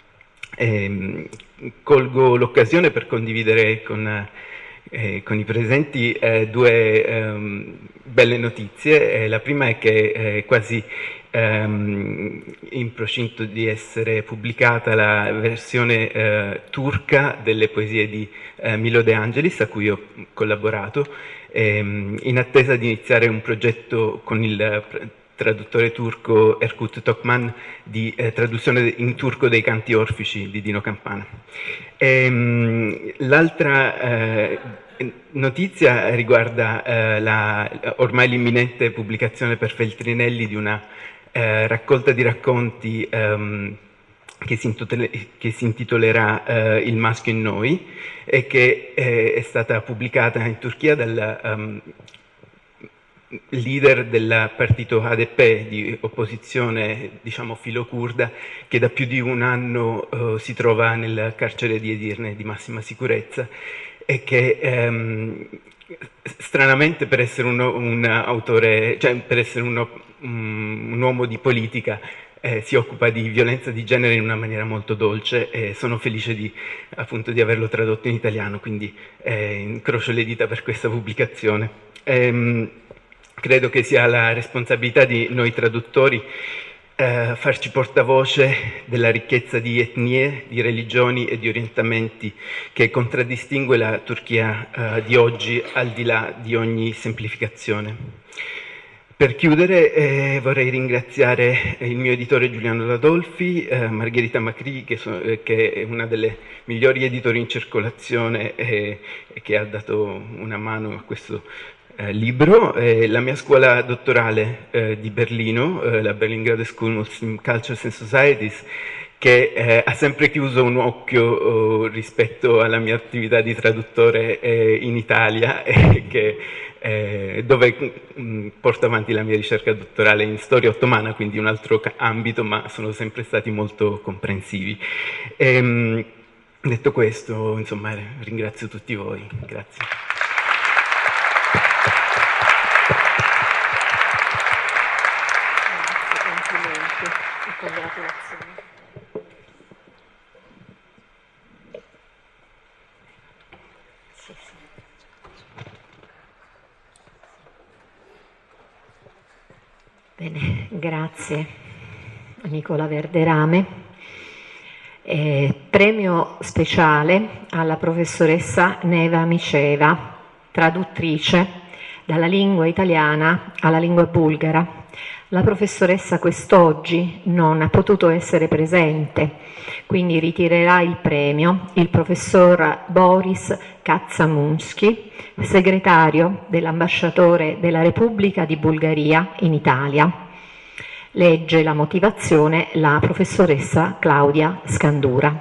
E, colgo l'occasione per condividere con, eh, con i presenti eh, due eh, belle notizie. Eh, la prima è che eh, quasi ehm, in procinto di essere pubblicata la versione eh, turca delle poesie di eh, Milo De Angelis, a cui ho collaborato, ehm, in attesa di iniziare un progetto con il traduttore turco Erkut Tokman di eh, traduzione in turco dei canti orfici di Dino Campana. Ehm, l'altra eh, notizia riguarda eh, la, ormai l'imminente pubblicazione per Feltrinelli di una eh, raccolta di racconti ehm, che, si che si intitolerà eh, Il maschio in noi e che eh, è stata pubblicata in Turchia dal um, leader del partito A D P di opposizione, diciamo, filo-curda, che da più di un anno uh, si trova nel carcere di Edirne di massima sicurezza e che ehm, stranamente per essere uno, un autore, cioè per essere uno, um, un uomo di politica eh, si occupa di violenza di genere in una maniera molto dolce e sono felice di, appunto, di averlo tradotto in italiano, quindi eh, incrocio le dita per questa pubblicazione. Ehm, Credo che sia la responsabilità di noi traduttori eh, farci portavoce della ricchezza di etnie, di religioni e di orientamenti che contraddistingue la Turchia eh, di oggi, al di là di ogni semplificazione. Per chiudere eh, vorrei ringraziare il mio editore Giuliano Ladolfi, eh, Margherita Macri, che, so, eh, che è una delle migliori editori in circolazione e, e che ha dato una mano a questo Eh, libro, eh, la mia scuola dottorale eh, di Berlino, eh, la Berlin School of Muslim Cultures and Societies, che eh, ha sempre chiuso un occhio oh, rispetto alla mia attività di traduttore eh, in Italia, eh, che, eh, dove mh, porto avanti la mia ricerca dottorale in storia ottomana, quindi un altro ambito, ma sono sempre stati molto comprensivi. E, detto questo, insomma, ringrazio tutti voi. Grazie. Congratulazioni. Sì, sì. Bene, grazie a Nicola Verderame. Eh, premio speciale alla professoressa Neva Miceva, traduttrice dalla lingua italiana alla lingua bulgara. La professoressa quest'oggi non ha potuto essere presente, quindi ritirerà il premio il professor Boris Katsamunsky, segretario dell'ambasciatore della Repubblica di Bulgaria in Italia. Legge la motivazione la professoressa Claudia Scandura.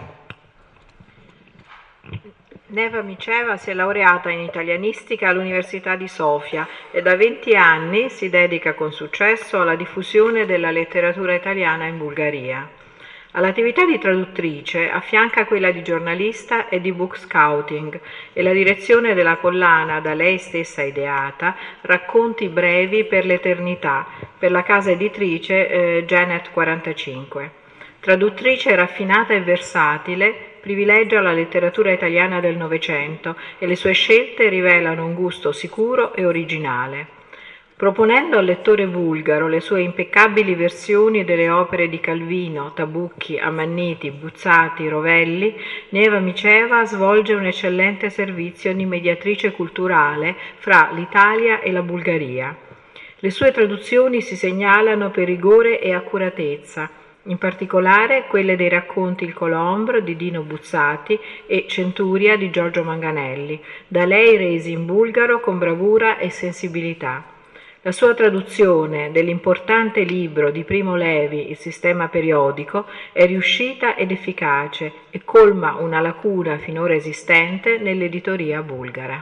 Neva Miceva si è laureata in italianistica all'Università di Sofia e da venti anni si dedica con successo alla diffusione della letteratura italiana in Bulgaria. All'attività di traduttrice affianca quella di giornalista e di book scouting e la direzione della collana da lei stessa ideata Racconti brevi per l'eternità per la casa editrice eh, Genet quarantacinque. Traduttrice raffinata e versatile, privilegia la letteratura italiana del Novecento e le sue scelte rivelano un gusto sicuro e originale. Proponendo al lettore bulgaro le sue impeccabili versioni delle opere di Calvino, Tabucchi, Ammanniti, Buzzati, Rovelli, Neva Miceva svolge un eccellente servizio di mediatrice culturale fra l'Italia e la Bulgaria. Le sue traduzioni si segnalano per rigore e accuratezza, in particolare quelle dei racconti Il Colombo di Dino Buzzati e Centuria di Giorgio Manganelli, da lei resi in bulgaro con bravura e sensibilità. La sua traduzione dell'importante libro di Primo Levi, Il sistema periodico, è riuscita ed efficace e colma una lacuna finora esistente nell'editoria bulgara.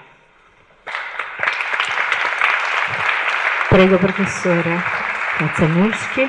Prego, professore Kazanulski.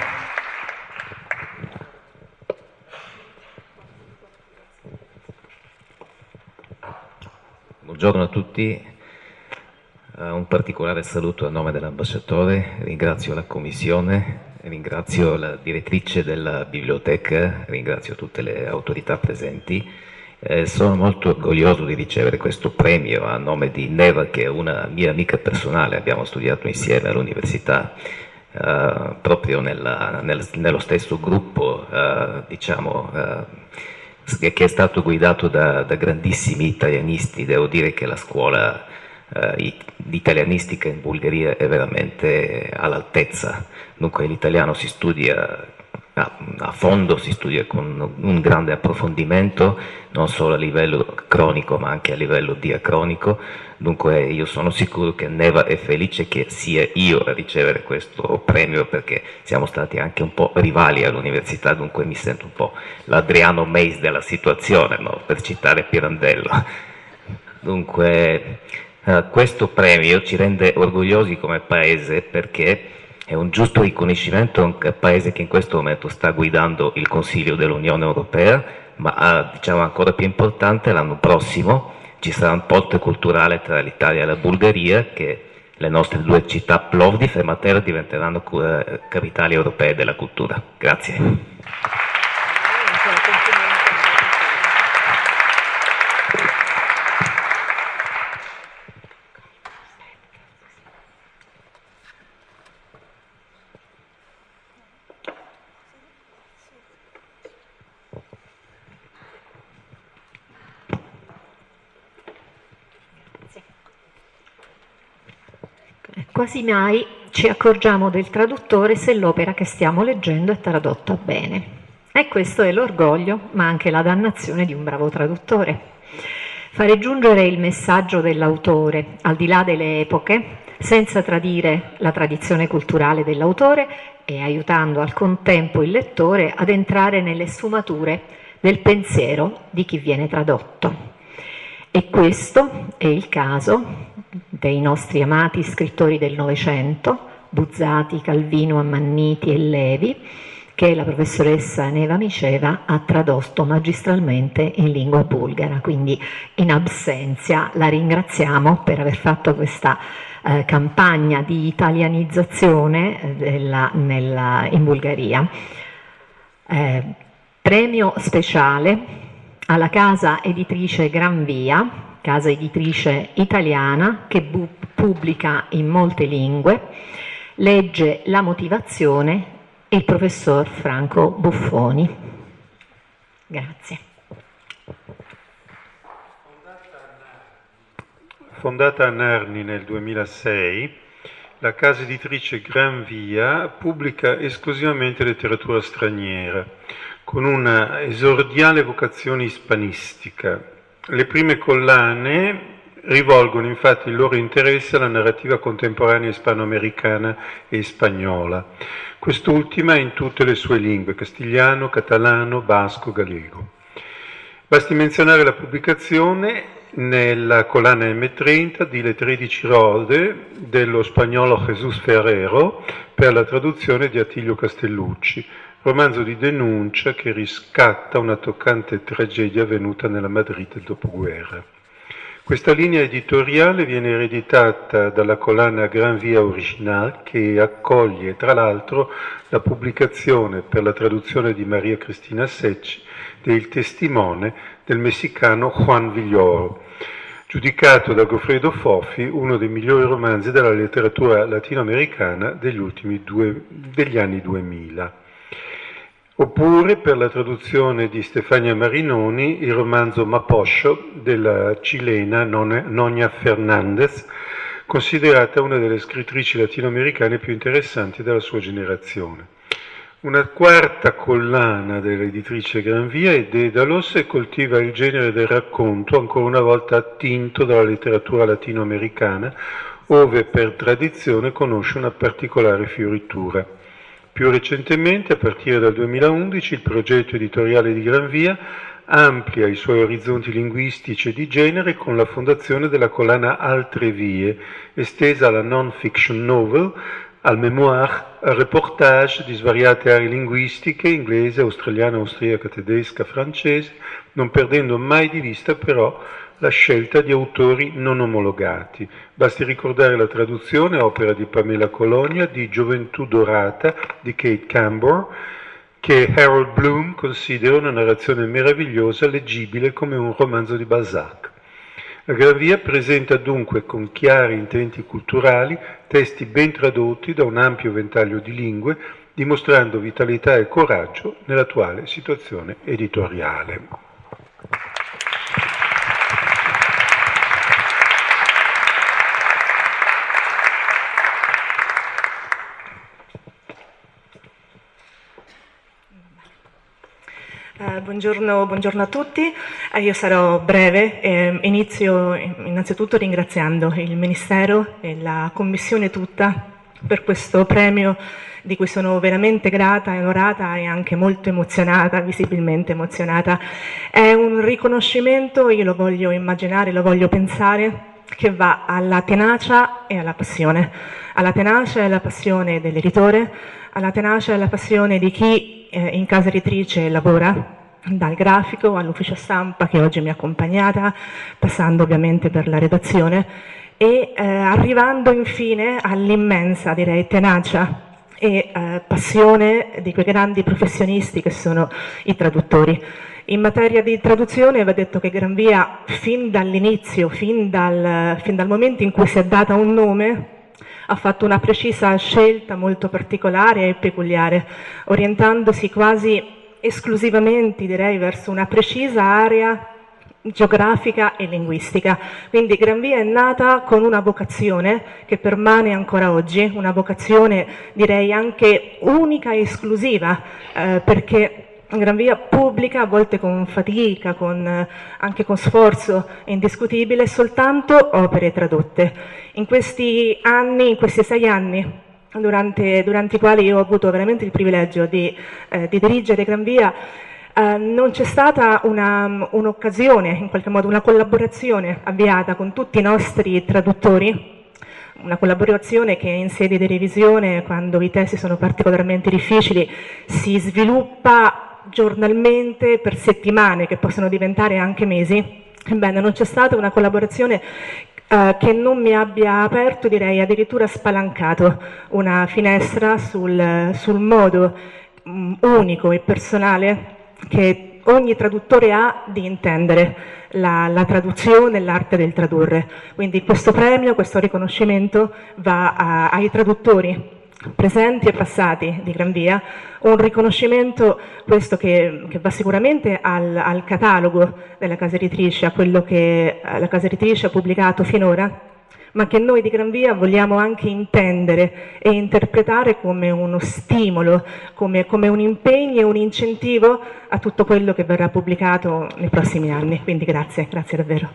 Buongiorno a tutti. Uh, un particolare saluto a nome dell'ambasciatore, ringrazio la Commissione, ringrazio la direttrice della biblioteca, ringrazio tutte le autorità presenti. Eh, sono molto orgoglioso di ricevere questo premio a nome di Neva, che è una mia amica personale, abbiamo studiato insieme all'università, uh, proprio nella, nel, nello stesso gruppo, uh, diciamo, uh, che è stato guidato da, da grandissimi italianisti. Devo dire che la scuola Uh, l'italianistica in Bulgaria è veramente all'altezza, dunque l'italiano si studia a, a fondo, si studia con un grande approfondimento, non solo a livello cronico ma anche a livello diacronico, dunque io sono sicuro che Neva è felice che sia io a ricevere questo premio, perché siamo stati anche un po' rivali all'università, dunque mi sento un po' l'Adriano Meis della situazione, no? Per citare Pirandello. Dunque Uh, questo premio ci rende orgogliosi come paese, perché è un giusto riconoscimento a un paese che in questo momento sta guidando il Consiglio dell'Unione Europea, ma uh, diciamo ancora più importante, l'anno prossimo ci sarà un ponte culturale tra l'Italia e la Bulgaria, che le nostre due città Plovdiv e Matera diventeranno uh, capitali europee della cultura. Grazie. Quasi mai ci accorgiamo del traduttore se l'opera che stiamo leggendo è tradotta bene. E questo è l'orgoglio, ma anche la dannazione di un bravo traduttore. Fare giungere il messaggio dell'autore, al di là delle epoche, senza tradire la tradizione culturale dell'autore e aiutando al contempo il lettore ad entrare nelle sfumature del pensiero di chi viene tradotto. E questo è il caso dei nostri amati scrittori del Novecento, Buzzati, Calvino, Ammanniti e Levi, che la professoressa Neva Miceva ha tradotto magistralmente in lingua bulgara, quindi in absenza la ringraziamo per aver fatto questa eh, campagna di italianizzazione della, nella, in Bulgaria. Eh, premio speciale alla casa editrice Gran Via, casa editrice italiana che pubblica in molte lingue, legge la motivazione il professor Franco Buffoni. Grazie. Fondata a Narni nel duemilasei, la casa editrice Gran Via pubblica esclusivamente letteratura straniera, con una esordiale vocazione ispanistica. Le prime collane rivolgono infatti il loro interesse alla narrativa contemporanea ispanoamericana e spagnola, quest'ultima in tutte le sue lingue, castigliano, catalano, basco, gallego. Basti menzionare la pubblicazione nella collana emme trenta di Le tredici rode dello spagnolo Jesús Ferrero per la traduzione di Attilio Castellucci, romanzo di denuncia che riscatta una toccante tragedia avvenuta nella Madrid del dopoguerra. Questa linea editoriale viene ereditata dalla collana Gran Via Original, che accoglie tra l'altro la pubblicazione per la traduzione di Maria Cristina Secchi del testimone del messicano Juan Villoro. giudicato da Goffredo Fofi uno dei migliori romanzi della letteratura latinoamericana degli ultimi due, degli anni duemila. Oppure per la traduzione di Stefania Marinoni il romanzo Mapocho della cilena Nonia Fernandez, considerata una delle scrittrici latinoamericane più interessanti della sua generazione. Una quarta collana dell'editrice Granvia è Daedalus e coltiva il genere del racconto, ancora una volta attinto dalla letteratura latinoamericana, ove per tradizione conosce una particolare fioritura. Più recentemente, a partire dal duemilaundici, il progetto editoriale di Granvia amplia i suoi orizzonti linguistici e di genere con la fondazione della collana Altre Vie, estesa alla non-fiction novel, al memoir, al reportage di svariate aree linguistiche, inglese, australiana, austriaca, tedesca, francese, non perdendo mai di vista però la scelta di autori non omologati. Basti ricordare la traduzione, opera di Pamela Colonia, di Gioventù Dorata di Kate Cambor, che Harold Bloom considera una narrazione meravigliosa, leggibile come un romanzo di Balzac. La Granvia presenta dunque con chiari intenti culturali testi ben tradotti da un ampio ventaglio di lingue, dimostrando vitalità e coraggio nell'attuale situazione editoriale. Uh, buongiorno, buongiorno a tutti, uh, io sarò breve, eh, inizio innanzitutto ringraziando il Ministero e la Commissione tutta per questo premio di cui sono veramente grata e onorata e anche molto emozionata, visibilmente emozionata. È un riconoscimento, io lo voglio immaginare, lo voglio pensare, che va alla tenacia e alla passione, alla tenacia e alla passione dell'editore, alla tenacia e alla passione di chi eh, in casa editrice lavora, dal grafico all'ufficio stampa che oggi mi ha accompagnata, passando ovviamente per la redazione e eh, arrivando infine all'immensa, direi, tenacia e eh, passione di quei grandi professionisti che sono i traduttori. In materia di traduzione va detto che Granvia fin dall'inizio, fin dal, fin dal momento in cui si è data un nome, ha fatto una precisa scelta molto particolare e peculiare, orientandosi quasi esclusivamente, direi, verso una precisa area geografica e linguistica. Quindi Granvia è nata con una vocazione che permane ancora oggi, una vocazione direi anche unica e esclusiva, eh, perché Granvia pubblica, a volte con fatica, con, anche con sforzo indiscutibile, soltanto opere tradotte. In questi anni, in questi sei anni, durante, durante i quali io ho avuto veramente il privilegio di, eh, di dirigere Granvia, eh, non c'è stata una, un'occasione, in qualche modo una collaborazione avviata con tutti i nostri traduttori, una collaborazione che in sede di revisione, quando i testi sono particolarmente difficili, si sviluppa giornalmente per settimane che possono diventare anche mesi. Ebbene, non c'è stata una collaborazione eh, che non mi abbia aperto, direi addirittura spalancato, una finestra sul, sul modo mh, unico e personale che ogni traduttore ha di intendere la, la traduzione e l'arte del tradurre. Quindi questo premio, questo riconoscimento va a, ai traduttori presenti e passati di Granvia, un riconoscimento questo che, che va sicuramente al, al catalogo della casa editrice, a quello che la casa editrice ha pubblicato finora, ma che noi di Granvia vogliamo anche intendere e interpretare come uno stimolo, come, come un impegno e un incentivo a tutto quello che verrà pubblicato nei prossimi anni. Quindi grazie, grazie davvero.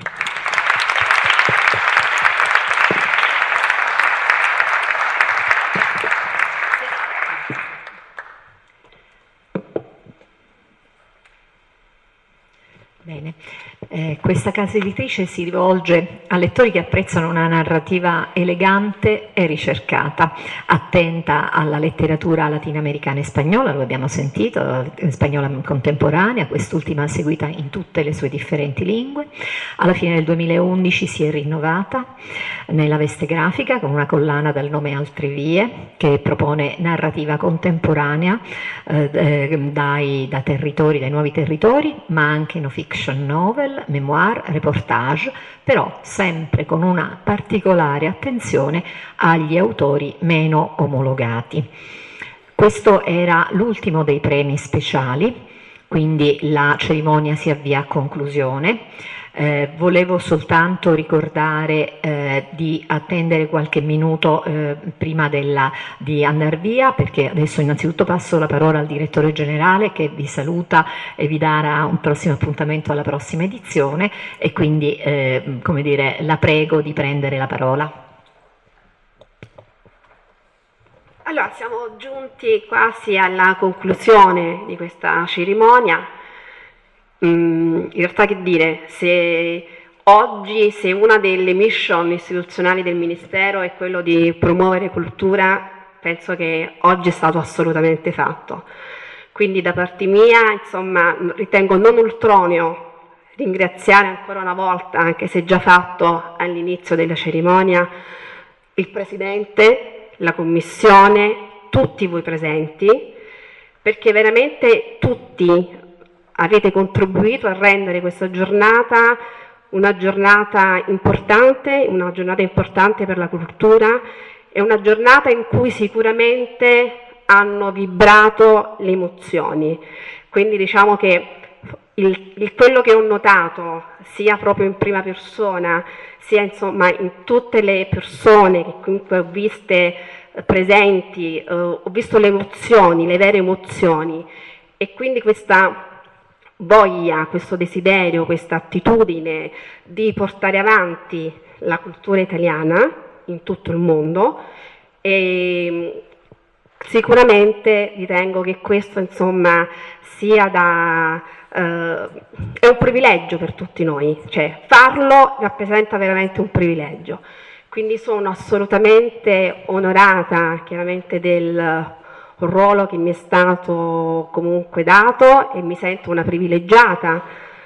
Bene, eh, questa casa editrice si rivolge a lettori che apprezzano una narrativa elegante e ricercata, attenta alla letteratura latinoamericana e spagnola, lo abbiamo sentito, spagnola contemporanea, quest'ultima seguita in tutte le sue differenti lingue. Alla fine del duemilaundici si è rinnovata nella veste grafica con una collana dal nome Altre Vie, che propone narrativa contemporanea eh, dai, da territori, dai nuovi territori, ma anche no fiction fiction, novel, memoir, reportage, però sempre con una particolare attenzione agli autori meno omologati. Questo era l'ultimo dei premi speciali, quindi la cerimonia si avvia a conclusione. Eh, volevo soltanto ricordare eh, di attendere qualche minuto eh, prima della, di andare via, perché adesso innanzitutto passo la parola al direttore generale che vi saluta e vi darà un prossimo appuntamento alla prossima edizione, e quindi eh, come dire, la prego di prendere la parola. Allora, siamo giunti quasi alla conclusione di questa cerimonia. In realtà, che dire, se oggi, se una delle mission istituzionali del Ministero è quello di promuovere cultura, penso che oggi è stato assolutamente fatto. Quindi da parte mia, insomma, ritengo non ultroneo ringraziare ancora una volta, anche se già fatto all'inizio della cerimonia, il Presidente, la Commissione, tutti voi presenti, perché veramente tutti avete contribuito a rendere questa giornata una giornata importante, una giornata importante per la cultura, e una giornata in cui sicuramente hanno vibrato le emozioni. Quindi diciamo che il, il, quello che ho notato, sia proprio in prima persona, sia insomma in tutte le persone che comunque ho viste eh, presenti, eh, ho visto le emozioni, le vere emozioni, e quindi questa voglia, questo desiderio, questa attitudine di portare avanti la cultura italiana in tutto il mondo, e sicuramente ritengo che questo insomma sia da eh, è un privilegio per tutti noi, cioè farlo rappresenta veramente un privilegio. Quindi sono assolutamente onorata chiaramente del ruolo che mi è stato comunque dato, e mi sento una privilegiata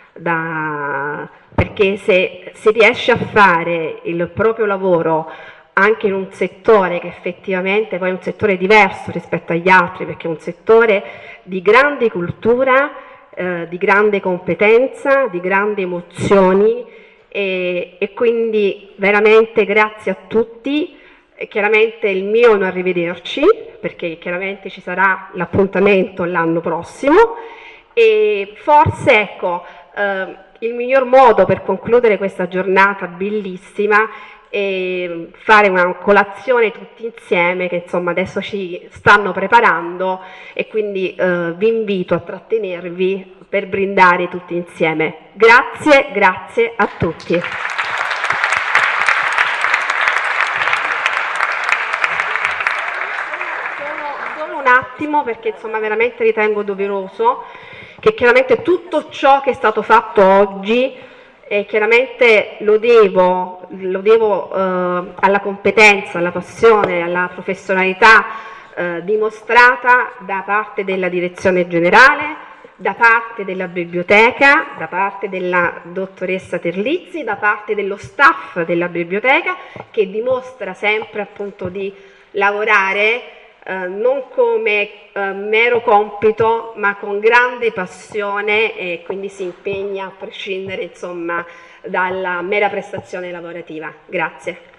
da, perché se si riesce a fare il proprio lavoro anche in un settore che effettivamente poi è un settore diverso rispetto agli altri, perché è un settore di grande cultura, eh, di grande competenza, di grandi emozioni, e, e quindi veramente grazie a tutti. E chiaramente il mio è un arrivederci, perché chiaramente ci sarà l'appuntamento l'anno prossimo, e forse ecco eh, il miglior modo per concludere questa giornata bellissima è fare una colazione tutti insieme, che insomma adesso ci stanno preparando, e quindi eh, vi invito a trattenervi per brindare tutti insieme. Grazie, grazie a tutti. Un attimo, perché insomma veramente ritengo doveroso che chiaramente tutto ciò che è stato fatto oggi eh, chiaramente lo devo, lo devo eh, alla competenza, alla passione, alla professionalità eh, dimostrata da parte della direzione generale, da parte della biblioteca, da parte della dottoressa Terlizzi, da parte dello staff della biblioteca, che dimostra sempre appunto di lavorare Uh, non come uh, mero compito, ma con grande passione, e quindi si impegna a prescindere insomma dalla mera prestazione lavorativa. Grazie.